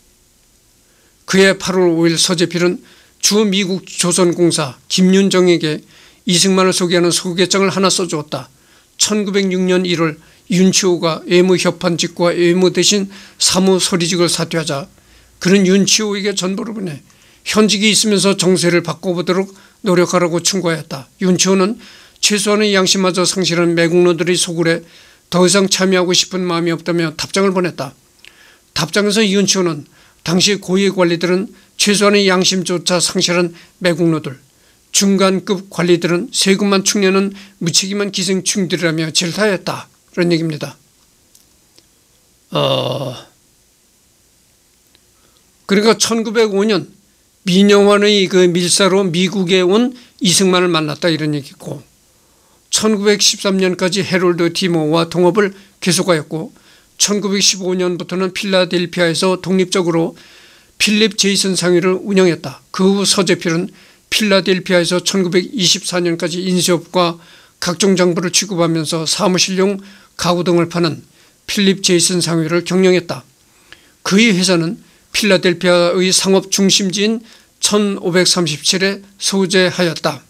그해 8월 5일 서재필은 주 미국 조선공사 김윤정에게 이승만을 소개하는 소개장을 하나 써주었다. 1906년 1월 윤치호가 외무협판 직과 외무 대신 사무소리직을 사퇴하자 그는 윤치호에게 전보를 보내 현직이 있으면서 정세를 바꿔보도록 노력하라고 충고하였다. 윤치호는 최소한의 양심마저 상실한 매국노들의 소굴에 더 이상 참여하고 싶은 마음이 없다며 답장을 보냈다. 답장에서 윤치호는 당시 고위 관리들은 최소한의 양심조차 상실한 매국노들, 중간급 관리들은 세금만 축내는 무책임한 기생충들이라며 질타했다. 그런 얘기입니다. 그러니까 1905년 민영환의 그 밀사로 미국에 온 이승만을 만났다 이런 얘기고 1913년까지 해롤드 티모와 동업을 계속하였고 1915년부터는 필라델피아에서 독립적으로 필립 제이슨 상회를 운영했다. 그 후 서재필은 필라델피아에서 1924년까지 인쇄업과 각종 장부를 취급하면서 사무실용 가구 등을 파는 필립 제이슨 상회를 경영했다. 그의 회사는 필라델피아의 상업 중심지인 1537에 소재하였다.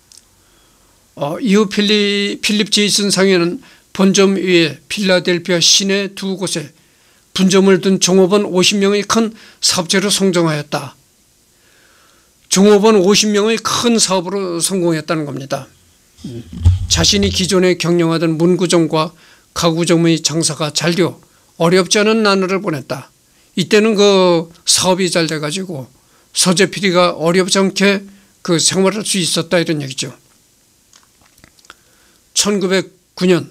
이후 필립 제이슨 상인은 본점 위에 필라델피아 시내 두 곳에 분점을 둔 종업원 50명의 큰 사업체로 성장하였다. 종업원 50명의 큰 사업으로 성공했다는 겁니다. 자신이 기존에 경영하던 문구점과 가구점의 장사가 잘 되어 어렵지 않은 나날을 보냈다. 이때는 그 사업이 잘 돼가지고 서재필이가 어렵지 않게 그 생활할 수 있었다 이런 얘기죠. 1909년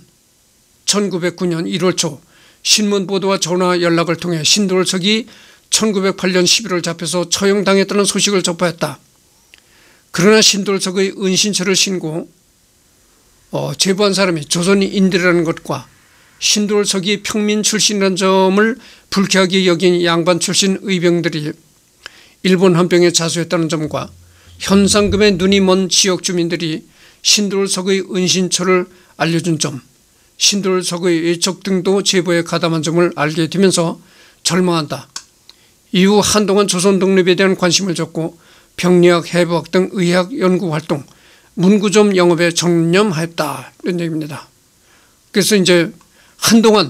1월 초 신문 보도와 전화 연락을 통해 신돌석이 1908년 11월 잡혀서 처형당했다는 소식을 접하였다. 그러나 신돌석의 은신처를 신고 제보한 사람이 조선인들이라는 것과 신돌석이 평민 출신이라는 점을 불쾌하게 여긴 양반 출신 의병들이 일본 헌병에 자수했다는 점과 현상금에 눈이 먼 지역 주민들이 신돌석의 은신처를 알려준 점, 신돌석의 외척 등도 제보에 가담한 점을 알게 되면서 절망한다. 이후 한동안 조선 독립에 대한 관심을 줬고 병리학, 해부학 등 의학 연구 활동, 문구점 영업에 전념하였다 이런 얘기입니다. 그래서 이제 한동안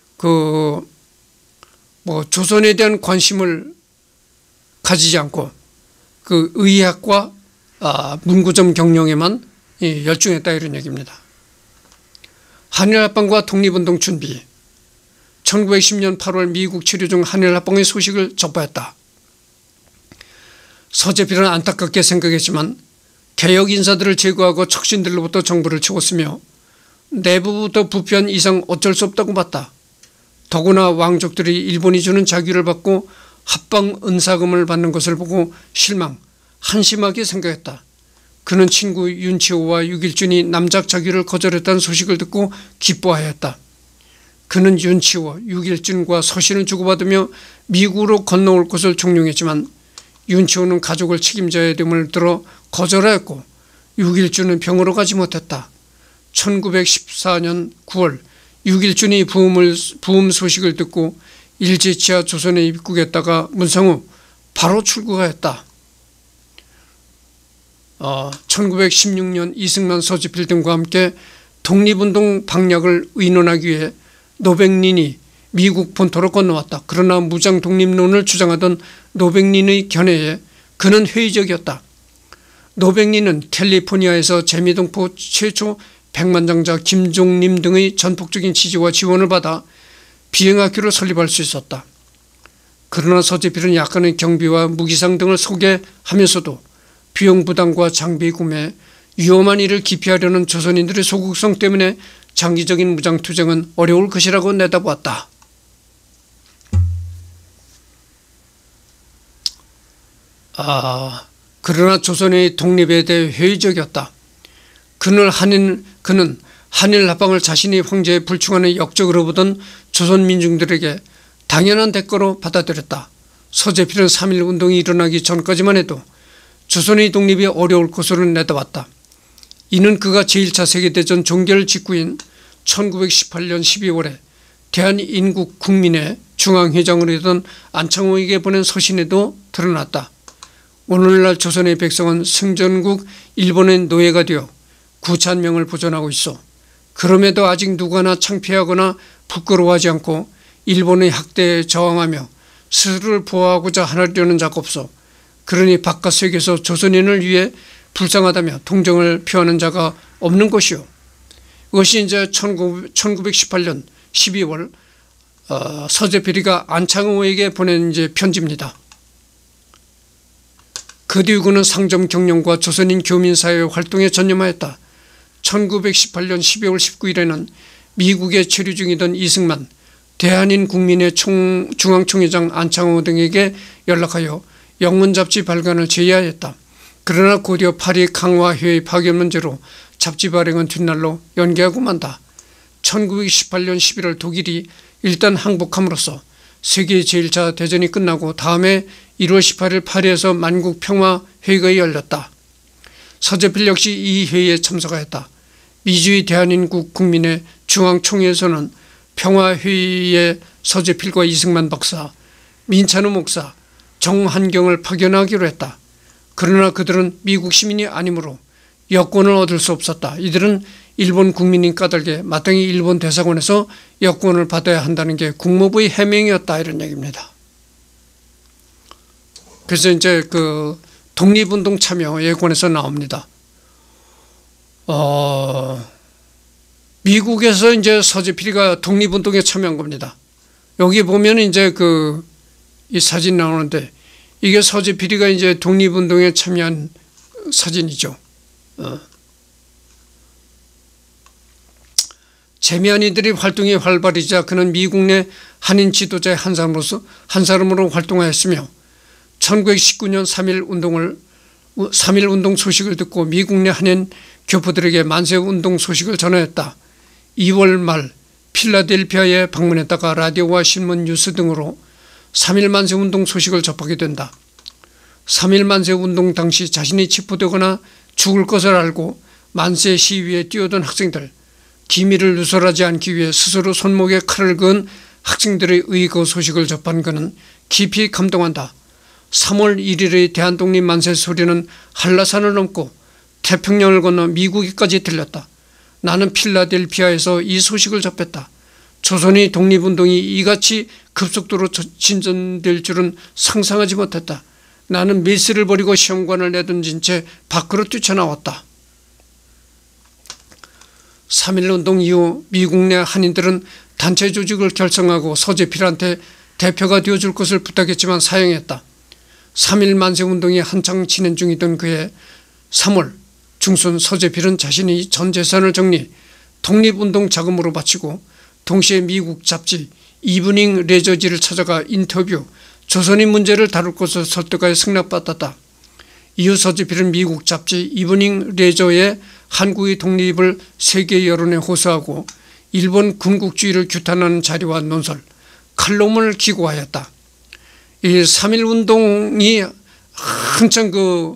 조선에 대한 관심을 가지지 않고 그 의학과 문구점 경영에만 열중했다 이런 얘기입니다. 한일합방과 독립운동 준비. 1910년 8월 미국 치료 중 한일합방의 소식을 접하였다. 서재필은 안타깝게 생각했지만 개혁 인사들을 제거하고 척신들로부터 정부를 채웠으며 내부부터 부패한 이상 어쩔 수 없다고 봤다. 더구나 왕족들이 일본이 주는 자규를 받고 합방 은사금을 받는 것을 보고 한심하게 생각했다. 그는 친구 윤치호와 유길준이 남작 자규를 거절했다는 소식을 듣고 기뻐하였다. 그는 윤치호, 유길준과 서신을 주고받으며 미국으로 건너올 것을 종용했지만 윤치호는 가족을 책임져야 됨을 들어 거절하였고 유길준은 병으로 가지 못했다. 1914년 9월 유길준이 부음 소식을 듣고 일제치하 조선에 입국했다가 문상 후 바로 출국하였다. 1916년 이승만, 서재필 등과 함께 독립운동 방략을 의논하기 위해 노백린이 미국 본토로 건너왔다. 그러나 무장 독립론을 주장하던 노백린의 견해에 그는 회의적이었다. 노백린은 캘리포니아에서 재미동포 최초 백만장자 김종림 등의 전폭적인 지지와 지원을 받아 비행학교를 설립할 수 있었다. 그러나 서재필은 약간의 경비와 무기상 등을 소개하면서도 비용 부담과 장비 구매, 위험한 일을 기피하려는 조선인들의 소극성 때문에 장기적인 무장투쟁은 어려울 것이라고 내다보았다. 그러나 조선의 독립에 대해 회의적이었다. 그는 한일합방을 자신이 황제에 불충하는 역적으로 보던 조선 민중들에게 당연한 대가로 받아들였다. 서재필은 3.1운동이 일어나기 전까지만 해도 조선의 독립이 어려울 것으로 내다봤다. 이는 그가 제1차 세계대전 종결 직후인 1918년 12월에 대한인국 국민회 중앙회장으로 있던 안창호에게 보낸 서신에도 드러났다. 오늘날 조선의 백성은 승전국 일본의 노예가 되어 구찬명을 보존하고 있어. 그럼에도 아직 누구나 창피하거나 부끄러워하지 않고 일본의 학대에 저항하며 스스로를 보호하고자 하려는 자가 없어. 그러니 바깥 세계에서 조선인을 위해 불쌍하다며 동정을 표하는 자가 없는 것이요. 이것이 이제 1918년 12월 서재필이가 안창호에게 보낸 이제 편지입니다. 그 뒤 그는 상점 경영과 조선인 교민사회 활동에 전념하였다. 1918년 12월 19일에는 미국에 체류 중이던 이승만, 대한인 국민회 중앙총회장 안창호 등에게 연락하여 영문 잡지 발간을 제의하였다. 그러나 곧이어 파리 강화회의 파견 문제로 잡지 발행은 뒷날로 연기하고 만다. 1918년 11월 독일이 일단 항복함으로써 세계 제1차 대전이 끝나고 다음해 1월 18일 파리에서 만국평화회의가 열렸다. 서재필 역시 이 회의에 참석하였다. 미주의 대한인국 국민회 중앙총회에서는 평화회의에 서재필과 이승만 박사, 민찬우 목사, 정한경을 파견하기로 했다. 그러나 그들은 미국 시민이 아니므로 여권을 얻을 수 없었다. 이들은 일본 국민인 까닭에 마땅히 일본 대사관에서 여권을 받아야 한다는 게 국무부의 해명이었다, 이런 얘기입니다. 그래서 이제 그 독립운동 참여 예권에서 나옵니다. 미국에서 이제 서재필이가 독립운동에 참여한 겁니다. 여기 보면 이제 이 사진 나오는데 이게 서재필이가 이제 독립운동에 참여한 사진이죠. 재미안이들이 활동이 활발해지자 그는 미국 내 한인 지도자의 한 사람으로 활동하였으며 1919년 3.1 운동 소식을 듣고 미국 내 한인 교포들에게 만세 운동 소식을 전하였다. 2월 말 필라델피아에 방문했다가 라디오와 신문 뉴스 등으로 3.1 만세 운동 소식을 접하게 된다. 3.1 만세 운동 당시 자신이 체포되거나 죽을 것을 알고 만세 시위에 뛰어든 학생들, 기밀을 누설하지 않기 위해 스스로 손목에 칼을 그은 학생들의 의거 소식을 접한 그는 깊이 감동한다. 3월 1일의 대한독립 만세 소리는 한라산을 넘고 태평양을 건너 미국에까지 들렸다. 나는 필라델피아에서 이 소식을 접했다. 조선의 독립운동이 이같이 급속도로 진전될 줄은 상상하지 못했다. 나는 밀스를 버리고 시험관을 내던진 채 밖으로 뛰쳐나왔다. 3.1운동 이후 미국 내 한인들은 단체 조직을 결성하고 서재필한테 대표가 되어줄 것을 부탁했지만 사양했다. 3.1 만세운동이 한창 진행 중이던 그해 3월 중순 서재필은 자신이 전 재산을 정리, 독립운동 자금으로 바치고 동시에 미국 잡지 이브닝 레저지를 찾아가 인터뷰, 조선인 문제를 다룰 것을 설득하여 승낙받았다. 이후 서재필은 미국 잡지 이브닝 레저에 한국의 독립을 세계 여론에 호소하고 일본 군국주의를 규탄하는 자료와 논설, 칼럼을 기고하였다. 이 3.1 운동이 한창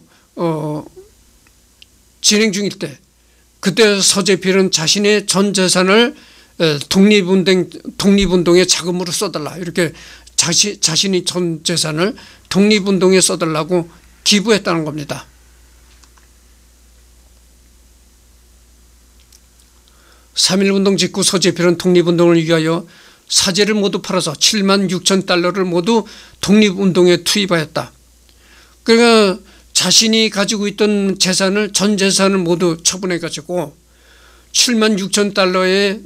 진행 중일 때 그때 서재필은 자신의 전 재산을 독립운동의 자금으로 써달라, 이렇게 자신이 전 재산을 독립운동에 써달라고 기부했다는 겁니다. (3.1운동) 직후 서재필은 독립운동을 위하여 사제를 모두 팔아서 7만 6천 달러를 모두 독립운동에 투입하였다. 그러니까 자신이 가지고 있던 재산을, 전 재산을 모두 처분해 가지고 7만 6천 달러의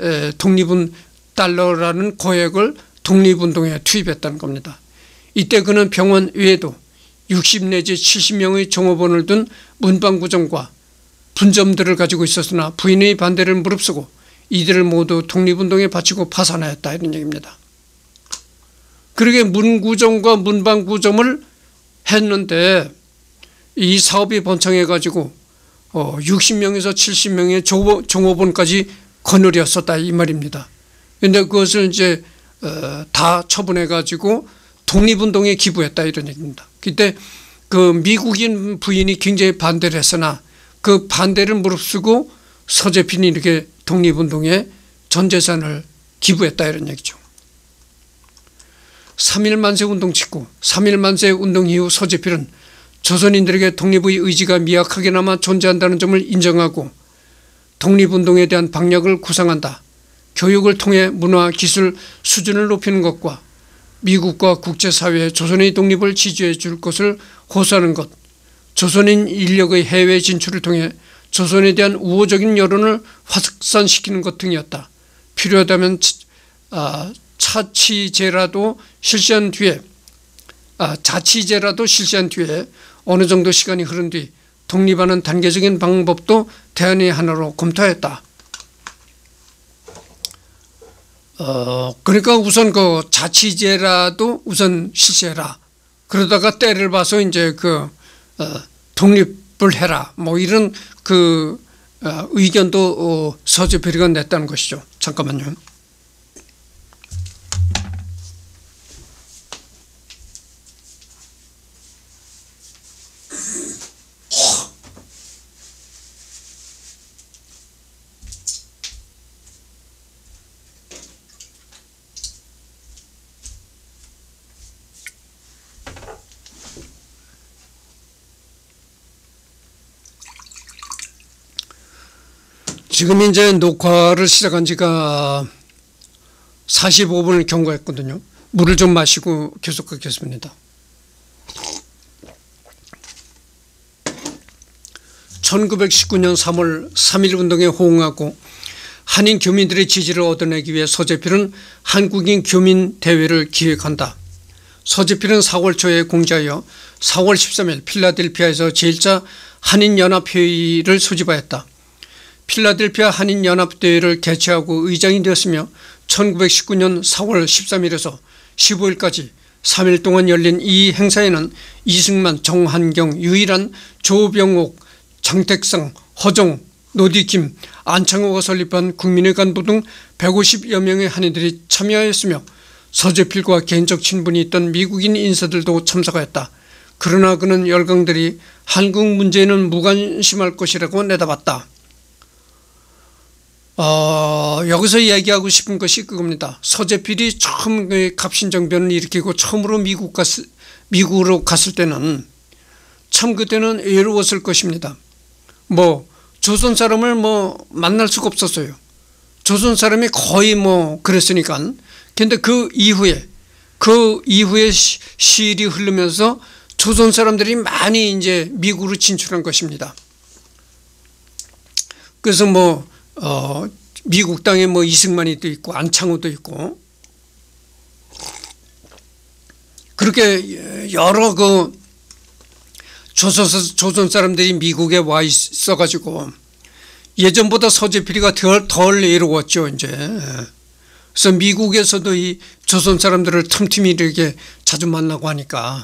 달러라는 고액을 독립운동에 투입했다는 겁니다. 이때 그는 병원 외에도 60 내지 70명의 종업원을 둔 문방구점과 분점들을 가지고 있었으나 부인의 반대를 무릅쓰고 이들을 모두 독립운동에 바치고 파산하였다, 이런 얘기입니다. 그러게 문구점과 문방구점을 했는데 이 사업이 번창해 가지고 60명에서 70명의 종업원까지 거느렸었다, 이 말입니다. 그런데 그것을 이제 다 처분해 가지고 독립운동에 기부했다, 이런 얘기입니다. 그때 그 미국인 부인이 굉장히 반대를 했으나 그 반대를 무릅쓰고 서재필이 이렇게 독립운동에 전 재산을 기부했다, 이런 얘기죠. 3.1 만세운동 직후 3.1 만세운동 이후 서재필은 조선인들에게 독립의 의지가 미약하게나마 존재한다는 점을 인정하고 독립운동에 대한 방역을 구상한다. 교육을 통해 문화 기술 수준을 높이는 것과 미국과 국제사회에 조선의 독립을 지지해 줄 것을 호소하는 것, 조선인 인력의 해외 진출을 통해 조선에 대한 우호적인 여론을 확산시키는 것 등이었다. 필요하다면 자치제라도 실시한 뒤에 어느 정도 시간이 흐른 뒤 독립하는 단계적인 방법도 대안의 하나로 검토했다. 그러니까 우선 그 자치제라도 우선 실시해라. 그러다가 때를 봐서 이제 독립을 해라. 뭐 이런 의견도 서재필이가 냈다는 것이죠. 잠깐만요. 지금 이제 녹화를 시작한 지가 45분을 경과했거든요. 물을 좀 마시고 계속하겠습니다. 1919년 3월 3.1 운동에 호응하고 한인 교민들의 지지를 얻어내기 위해 서재필은 한국인 교민 대회를 기획한다. 서재필은 4월 초에 공지하여 4월 13일 필라델피아에서 제1차 한인연합회의를 소집하였다. 필라델피아 한인연합대회를 개최하고 의장이 되었으며 1919년 4월 13일에서 15일까지 3일 동안 열린 이 행사에는 이승만, 정한경, 유일한, 조병옥, 장택상, 허정, 노디김, 안창호가 설립한 국민의 간부 등 150여 명의 한인들이 참여하였으며 서재필과 개인적 친분이 있던 미국인 인사들도 참석하였다. 그러나 그는 열강들이 한국 문제에는 무관심할 것이라고 내다봤다. 여기서 얘기하고 싶은 것이 그겁니다. 서재필이 처음 갑신정변을 일으키고 처음으로 미국으로 갔을 때는 참 그때는 외로웠을 것입니다. 조선 사람을 만날 수가 없었어요. 조선 사람이 거의 그랬으니까. 근데 그 이후에 시일이 흐르면서 조선 사람들이 많이 이제 미국으로 진출한 것입니다. 그래서 미국 땅에 이승만이 또 있고 안창호도 있고 그렇게 여러 조선 사람들이 미국에 와 있어 가지고 예전보다 서재필이가 덜 외로웠죠. 이제. 그래서 미국에서도 이 조선 사람들을 틈틈이 이렇게 자주 만나고 하니까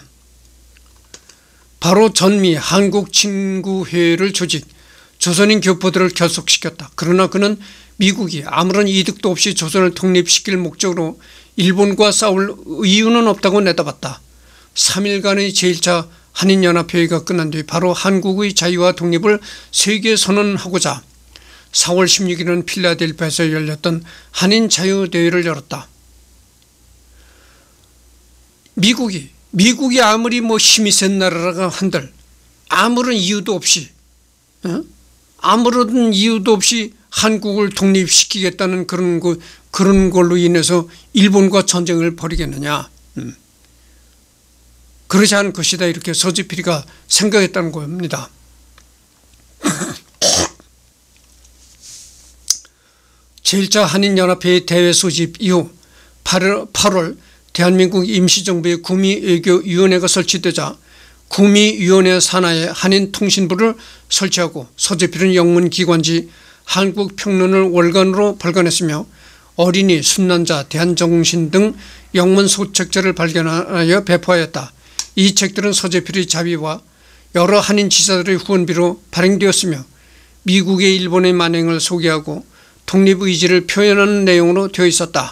바로 전미 한국친구회를 조직, 조선인 교포들을 결속시켰다. 그러나 그는 미국이 아무런 이득도 없이 조선을 독립시킬 목적으로 일본과 싸울 이유는 없다고 내다봤다. 3일간의 제1차 한인연합회의가 끝난 뒤 바로 한국의 자유와 독립을 세계에 선언하고자 4월 16일은 필라델피아에서 열렸던 한인자유대회를 열었다. 미국이 아무리 힘이 센 나라라고 한들 아무런 이유도 없이 한국을 독립시키겠다는 그런 걸로 인해서 일본과 전쟁을 벌이겠느냐. 그러지 않을 것이다. 이렇게 서재필이가 생각했다는 겁니다. 제1차 한인연합회의 대회 소집 이후 8월 대한민국 임시정부의 구미외교위원회가 설치되자 구미위원회 산하에 한인통신부를 설치하고 서재필은 영문기관지 한국평론을 월간으로 발간했으며 어린이, 순난자, 대한정신 등 영문 소책자를 발견하여 배포하였다. 이 책들은 서재필의 자비와 여러 한인 지사들의 후원비로 발행되었으며 미국의 일본의 만행을 소개하고 독립의지를 표현하는 내용으로 되어 있었다.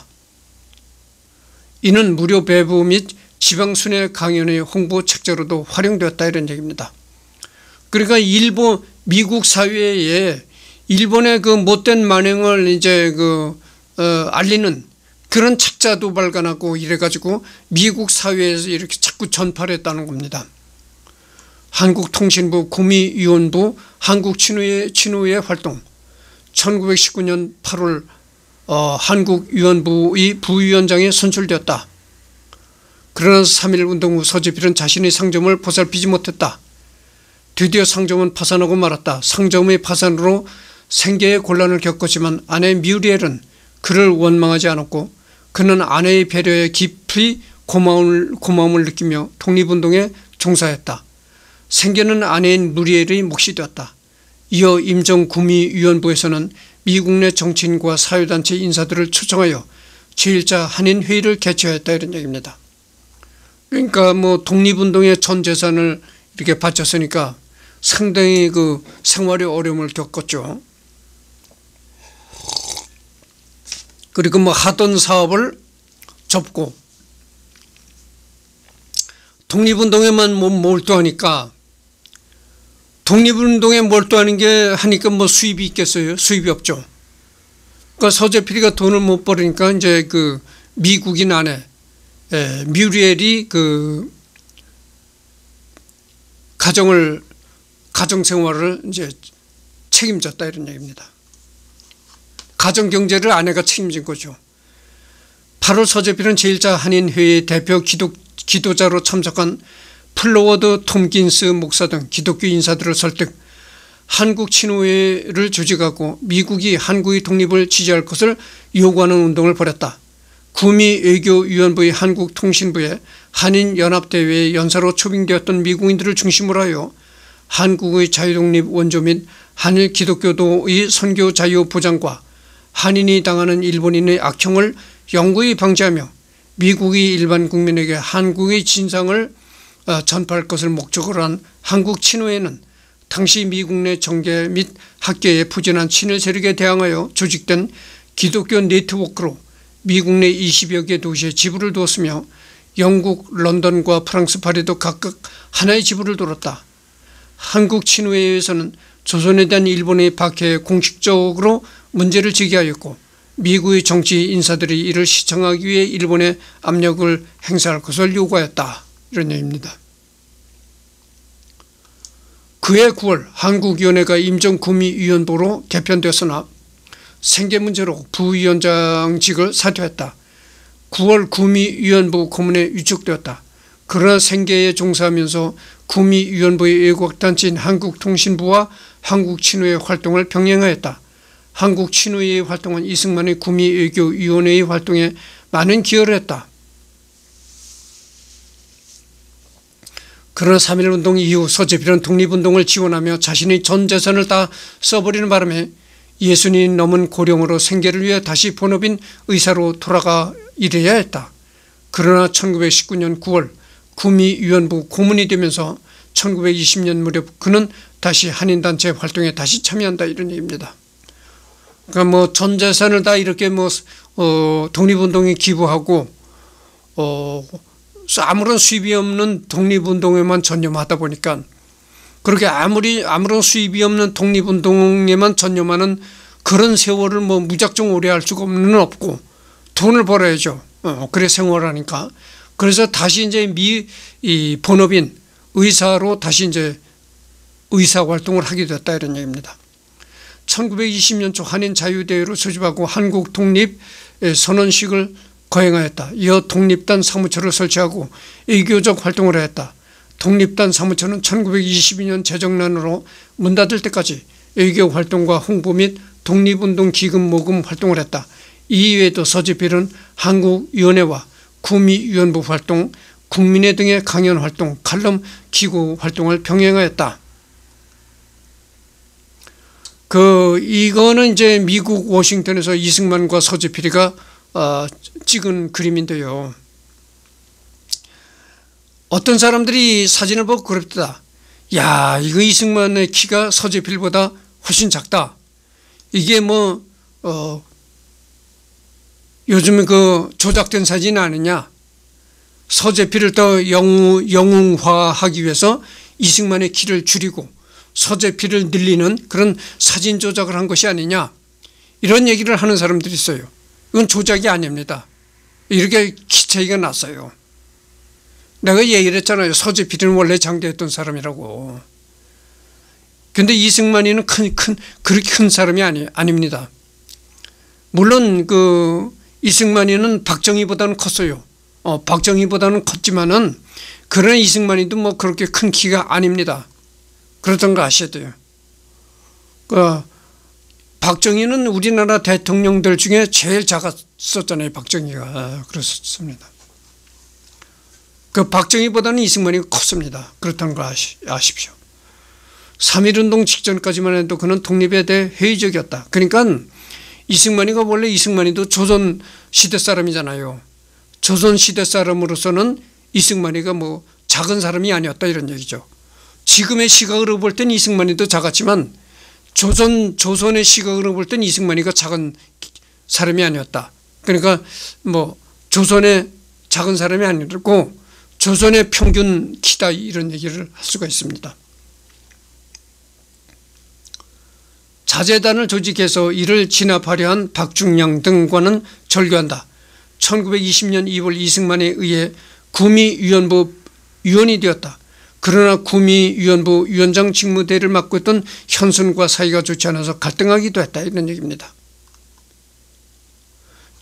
이는 무료 배부 및 지방순회 강연의 홍보 책자로도 활용되었다. 이런 얘기입니다. 그러니까 미국 사회에 일본의 못된 만행을 이제 알리는 그런 책자도 발간하고 이래가지고 미국 사회에서 이렇게 자꾸 전파를 했다는 겁니다. 한국통신부, 구미위원부, 한국친후회 활동, 1919년 8월 한국위원부의 부위원장에 선출되었다. 그러나 3.1 운동 후 서재필은 자신의 상점을 보살피지 못했다. 드디어 상점은 파산하고 말았다. 상점의 파산으로 생계의 곤란을 겪었지만 아내 뮤리엘은 그를 원망하지 않았고 그는 아내의 배려에 깊이 고마움을 느끼며 독립운동에 종사했다. 생계는 아내인 뮤리엘의 몫이 되었다. 이어 임정구미위원부에서는 미국 내 정치인과 사회단체 인사들을 초청하여 제1차 한인회의를 개최했다. 이런 얘기입니다. 그러니까 독립운동의 전 재산을 이렇게 바쳤으니까 상당히 생활의 어려움을 겪었죠. 그리고 하던 사업을 접고 독립운동에만 몰두하니까 독립운동에 몰두하는 게 하니까 수입이 있겠어요? 수입이 없죠. 그러니까 서재필이가 돈을 못 벌으니까 이제 미국인 아내 뮤리엘이 가정생활을 이제 책임졌다. 이런 얘기입니다. 가정경제를 아내가 책임진 거죠. 8월 서재필은 제1차 한인회의 대표 기도자로 참석한 플로워드 톰킨스 목사 등 기독교 인사들을 설득, 한국 친우회를 조직하고 미국이 한국의 독립을 지지할 것을 요구하는 운동을 벌였다. 구미 외교위원부의 한국통신부에 한인연합대회의 연사로 초빙되었던 미국인들을 중심으로 하여 한국의 자유독립 원조 및 한일 기독교도의 선교 자유 보장과 한인이 당하는 일본인의 악행을 영구히 방지하며 미국이 일반 국민에게 한국의 진상을 전파할 것을 목적으로 한 한국 친우회는 당시 미국 내 정계 및 학계의 부진한 친일 세력에 대항하여 조직된 기독교 네트워크로 미국 내 20여 개 도시에 지부를 두었으며 영국, 런던과 프랑스, 파리도 각각 하나의 지부를 두었다. 한국 친우회에서는 조선에 대한 일본의 박해에 공식적으로 문제를 제기하였고 미국의 정치 인사들이 이를 시청하기 위해 일본에 압력을 행사할 것을 요구하였다. 이런 얘기입니다. 그해 9월 한국위원회가 임정구미위원부로 개편되었으나 생계 문제로 부위원장직을 사퇴했다. 9월 구미위원부 고문에 위촉되었다. 그러나 생계에 종사하면서 구미위원부의 외국단체인 한국통신부와 한국친우회 활동을 병행하였다. 한국친우회의 활동은 이승만의 구미외교위원회의 활동에 많은 기여를 했다. 그러나 3.1운동 이후 서재필은 독립운동을 지원하며 자신의 전 재산을 다 써버리는 바람에 60이 넘은 고령으로 생계를 위해 다시 본업인 의사로 돌아가 일해야 했다. 그러나 1919년 9월 구미위원부 고문이 되면서 1920년 무렵 그는 다시 한인단체 활동에 다시 참여한다. 이런 얘기입니다. 그러니까 뭐 전 재산을 다 이렇게 독립운동에 기부하고 아무런 수입이 없는 독립운동에만 전념하다 보니까 그렇게 아무런 수입이 없는 독립운동에만 전념하는 그런 세월을 무작정 오래 할 수가 없고 돈을 벌어야죠. 그래 생활하니까. 그래서 다시 이제 이 본업인 의사로 다시 이제 의사 활동을 하게 됐다. 이런 얘기입니다. 1920년 초 한인 자유대회로 소집하고 한국 독립 선언식을 거행하였다. 이어 독립단 사무처를 설치하고 외교적 활동을 했다. 독립단 사무처는 1922년 재정난으로 문 닫을 때까지 외교 활동과 홍보 및 독립운동 기금 모금 활동을 했다. 이외에도 서재필은 한국위원회와 구미위원부 활동, 국민회 등의 강연 활동, 칼럼 기고 활동을 병행하였다. 이거는 이제 미국 워싱턴에서 이승만과 서재필이가 찍은 그림인데요. 어떤 사람들이 사진을 보고 그럽다. 야, 이거 이승만의 키가 서재필보다 훨씬 작다. 이게 요즘 조작된 사진 아니냐. 서재필을 더 영웅화하기 위해서 이승만의 키를 줄이고 서재필을 늘리는 그런 사진 조작을 한 것이 아니냐. 이런 얘기를 하는 사람들이 있어요. 이건 조작이 아닙니다. 이렇게 키 차이가 났어요. 내가 얘기를 했잖아요. 서재필은 원래 장대했던 사람이라고. 근데 이승만이는 그렇게 큰 사람이 아닙니다. 물론 이승만이는 박정희보다는 컸어요. 박정희보다는 컸지만은 그러나 이승만이도 그렇게 큰 키가 아닙니다. 그렇던 거 아셔야 돼요. 박정희는 우리나라 대통령들 중에 제일 작았었잖아요. 박정희가. 그랬었습니다. 박정희보다는 이승만이 컸습니다. 그렇다는 걸 아십시오. 3.1운동 직전까지만 해도 그는 독립에 대해 회의적이었다. 그러니까 이승만이가 원래 이승만이도 조선시대 사람이잖아요. 조선시대 사람으로서는 이승만이가 작은 사람이 아니었다. 이런 얘기죠. 지금의 시각으로 볼 땐 이승만이도 작았지만 조선의 시각으로 볼 땐 이승만이가 작은 사람이 아니었다. 그러니까 조선의 작은 사람이 아니고 조선의 평균 키다. 이런 얘기를 할 수가 있습니다. 자재단을 조직해서 이를 진압하려 한 박중량 등과는 절교한다. 1920년 2월 이승만에 의해 구미위원부 위원이 되었다. 그러나 구미위원부 위원장 직무대를 맡고 있던 현순과 사이가 좋지 않아서 갈등하기도 했다. 이런 얘기입니다.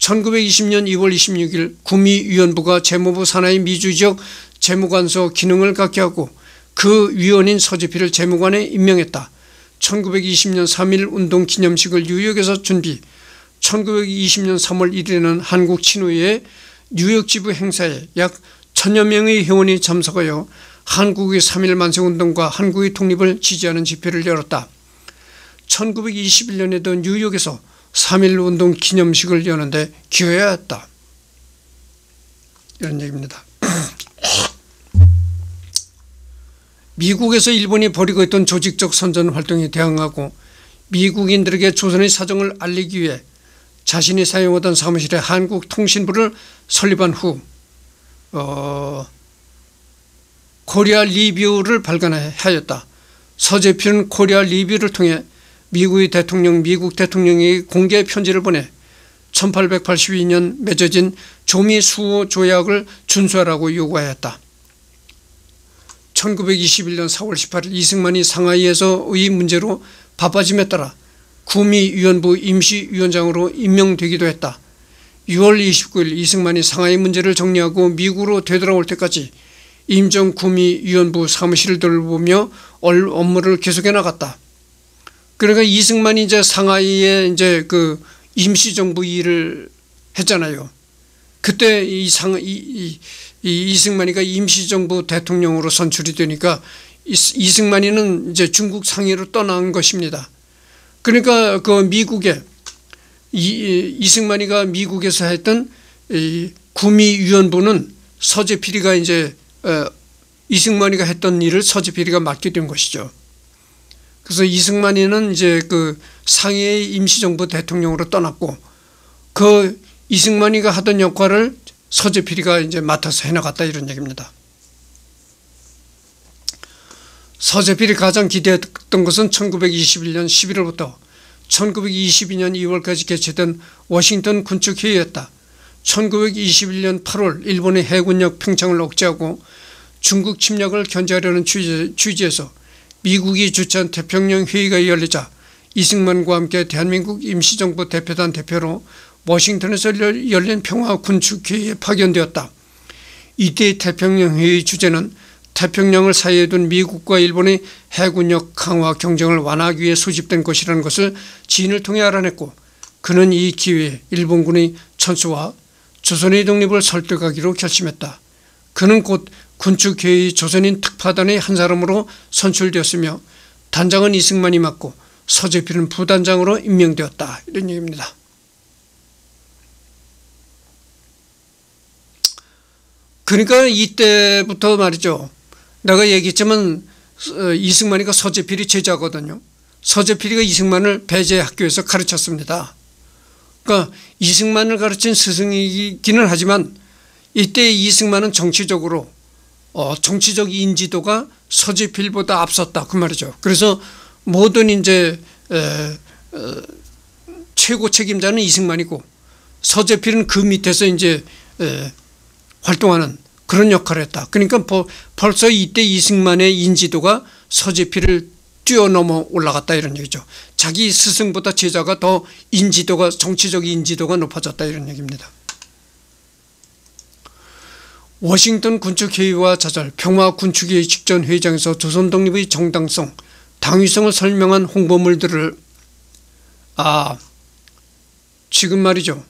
1920년 2월 26일 구미위원부가 재무부 산하의 미주지역 재무관서 기능을 갖게 하고 그 위원인 서재필을 재무관에 임명했다. 1920년 3.1 운동 기념식을 뉴욕에서 준비. 1920년 3월 1일에는 한국 친우회의 뉴욕 지부 행사에 약 1000여 명의 회원이 참석하여 한국의 3.1 만세운동과 한국의 독립을 지지하는 집회를 열었다. 1921년에도 뉴욕에서 3.1 운동 기념식을 여는데 기여하였다. 이런 얘기입니다. 미국에서 일본이 벌이고 있던 조직적 선전 활동에 대항하고 미국인들에게 조선의 사정을 알리기 위해 자신이 사용하던 사무실에 한국통신부를 설립한 후 코리아 리뷰를 발간하였다. 서재필은 코리아 리뷰를 통해 미국 대통령이 공개 편지를 보내 1882년 맺어진 조미 수호 조약을 준수하라고 요구하였다. 1921년 4월 18일 이승만이 상하이에서의 문제로 바빠짐에 따라 구미위원부 임시위원장으로 임명되기도 했다. 6월 29일 이승만이 상하이 문제를 정리하고 미국으로 되돌아올 때까지 임정 구미위원부 사무실을 돌보며 업무를 계속해 나갔다. 그러니까 이승만이 이제 상하이에 이제 그 임시정부 일을 했잖아요. 그때 이승만이가 임시정부 대통령으로 선출이 되니까 이승만이는 이제 중국 상해로 떠난 것입니다. 그러니까 그 미국에 이승만이가 미국에서 했던 구미위원부는 서재필이가 이제 이승만이가 했던 일을 서재필이가 맡게 된 것이죠. 그래서 이승만이는 이제 그 상해의 임시정부 대통령으로 떠났고 그 이승만이가 하던 역할을 서재필이가 이제 맡아서 해나갔다 이런 얘기입니다. 서재필이 가장 기대했던 것은 1921년 11월부터 1922년 2월까지 개최된 워싱턴 군축회의였다. 1921년 8월 일본의 해군력 팽창을 억제하고 중국 침략을 견제하려는 취지에서 미국이 주최한 태평양 회의가 열리자 이승만과 함께 대한민국 임시정부 대표단 대표로 워싱턴에서 열린 평화 군축회의에 파견되었다. 이때 태평양 회의 주제는 태평양을 사이에 둔 미국과 일본의 해군력 강화 경쟁을 완화하기 위해 소집된 것이라는 것을 지인을 통해 알아냈고 그는 이 기회에 일본군의 천수와 조선의 독립을 설득하기로 결심했다. 그는 곧 군축회의 조선인 특파단의 한 사람으로 선출되었으며 단장은 이승만이 맡고 서재필은 부단장으로 임명되었다. 이런 얘기입니다. 그러니까 이때부터 말이죠. 내가 얘기했지만 이승만이가 서재필이 제자거든요. 서재필이가 이승만을 배제 학교에서 가르쳤습니다. 그러니까 이승만을 가르친 스승이기는 하지만 이때 이승만은 정치적으로 정치적 인지도가 서재필보다 앞섰다 그 말이죠. 그래서 모든 이제 최고 책임자는 이승만이고 서재필은 그 밑에서 이제 활동하는 그런 역할을 했다. 그러니까 벌써 이때 이승만의 인지도가 서재필을 뛰어넘어 올라갔다 이런 얘기죠. 자기 스승보다 제자가 더 인지도가 정치적 인지도가 높아졌다 이런 얘기입니다. 워싱턴 군축회의와 자절 평화 군축회의 직전 회의장에서 조선 독립의 정당성 당위성을 설명한 홍보물들을 지금 말이죠.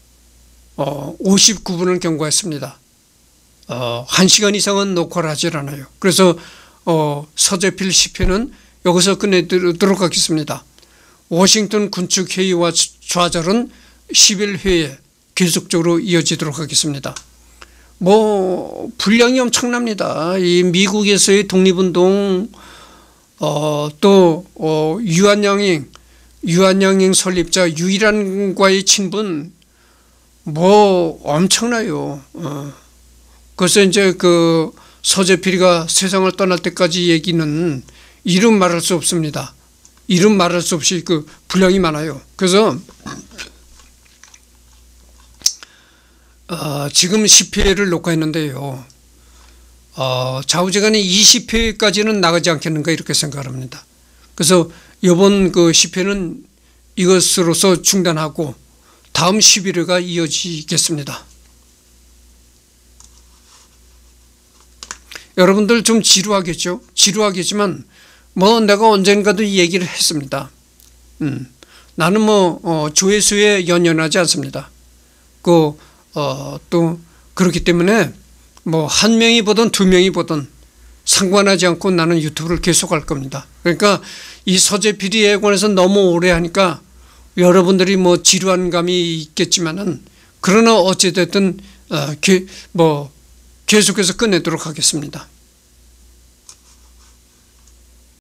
59분을 경과했습니다. 1시간 이상은 녹화를 하질 않아요. 그래서 서재필 10회는 여기서 끝내도록 하겠습니다. 워싱턴 군축회의와 좌절은 11회에 계속적으로 이어지도록 하겠습니다. 분량이 엄청납니다. 이 미국에서의 독립운동 또 유한양행 설립자 유일한과의 친분 엄청나요. 그래서 이제 그 서재필이가 세상을 떠날 때까지 얘기는 이름 말할 수 없습니다. 이름 말할 수 없이 그 분량이 많아요. 그래서 지금 10회를 녹화했는데요. 좌우지간에 20회까지는 나가지 않겠는가 이렇게 생각합니다. 그래서 이번 그 10회는 이것으로서 중단하고 다음 11회가 이어지겠습니다. 여러분들 좀 지루하겠죠? 지루하겠지만 뭐 내가 언젠가도 이 얘기를 했습니다. 나는 조회수에 연연하지 않습니다. 또 그렇기 때문에 한 명이 보든 두 명이 보든 상관하지 않고 나는 유튜브를 계속할 겁니다. 그러니까 이 서재 PD에 관해서 너무 오래 하니까 여러분들이 지루한 감이 있겠지만은 그러나 어찌됐든 계속해서 끝내도록 하겠습니다.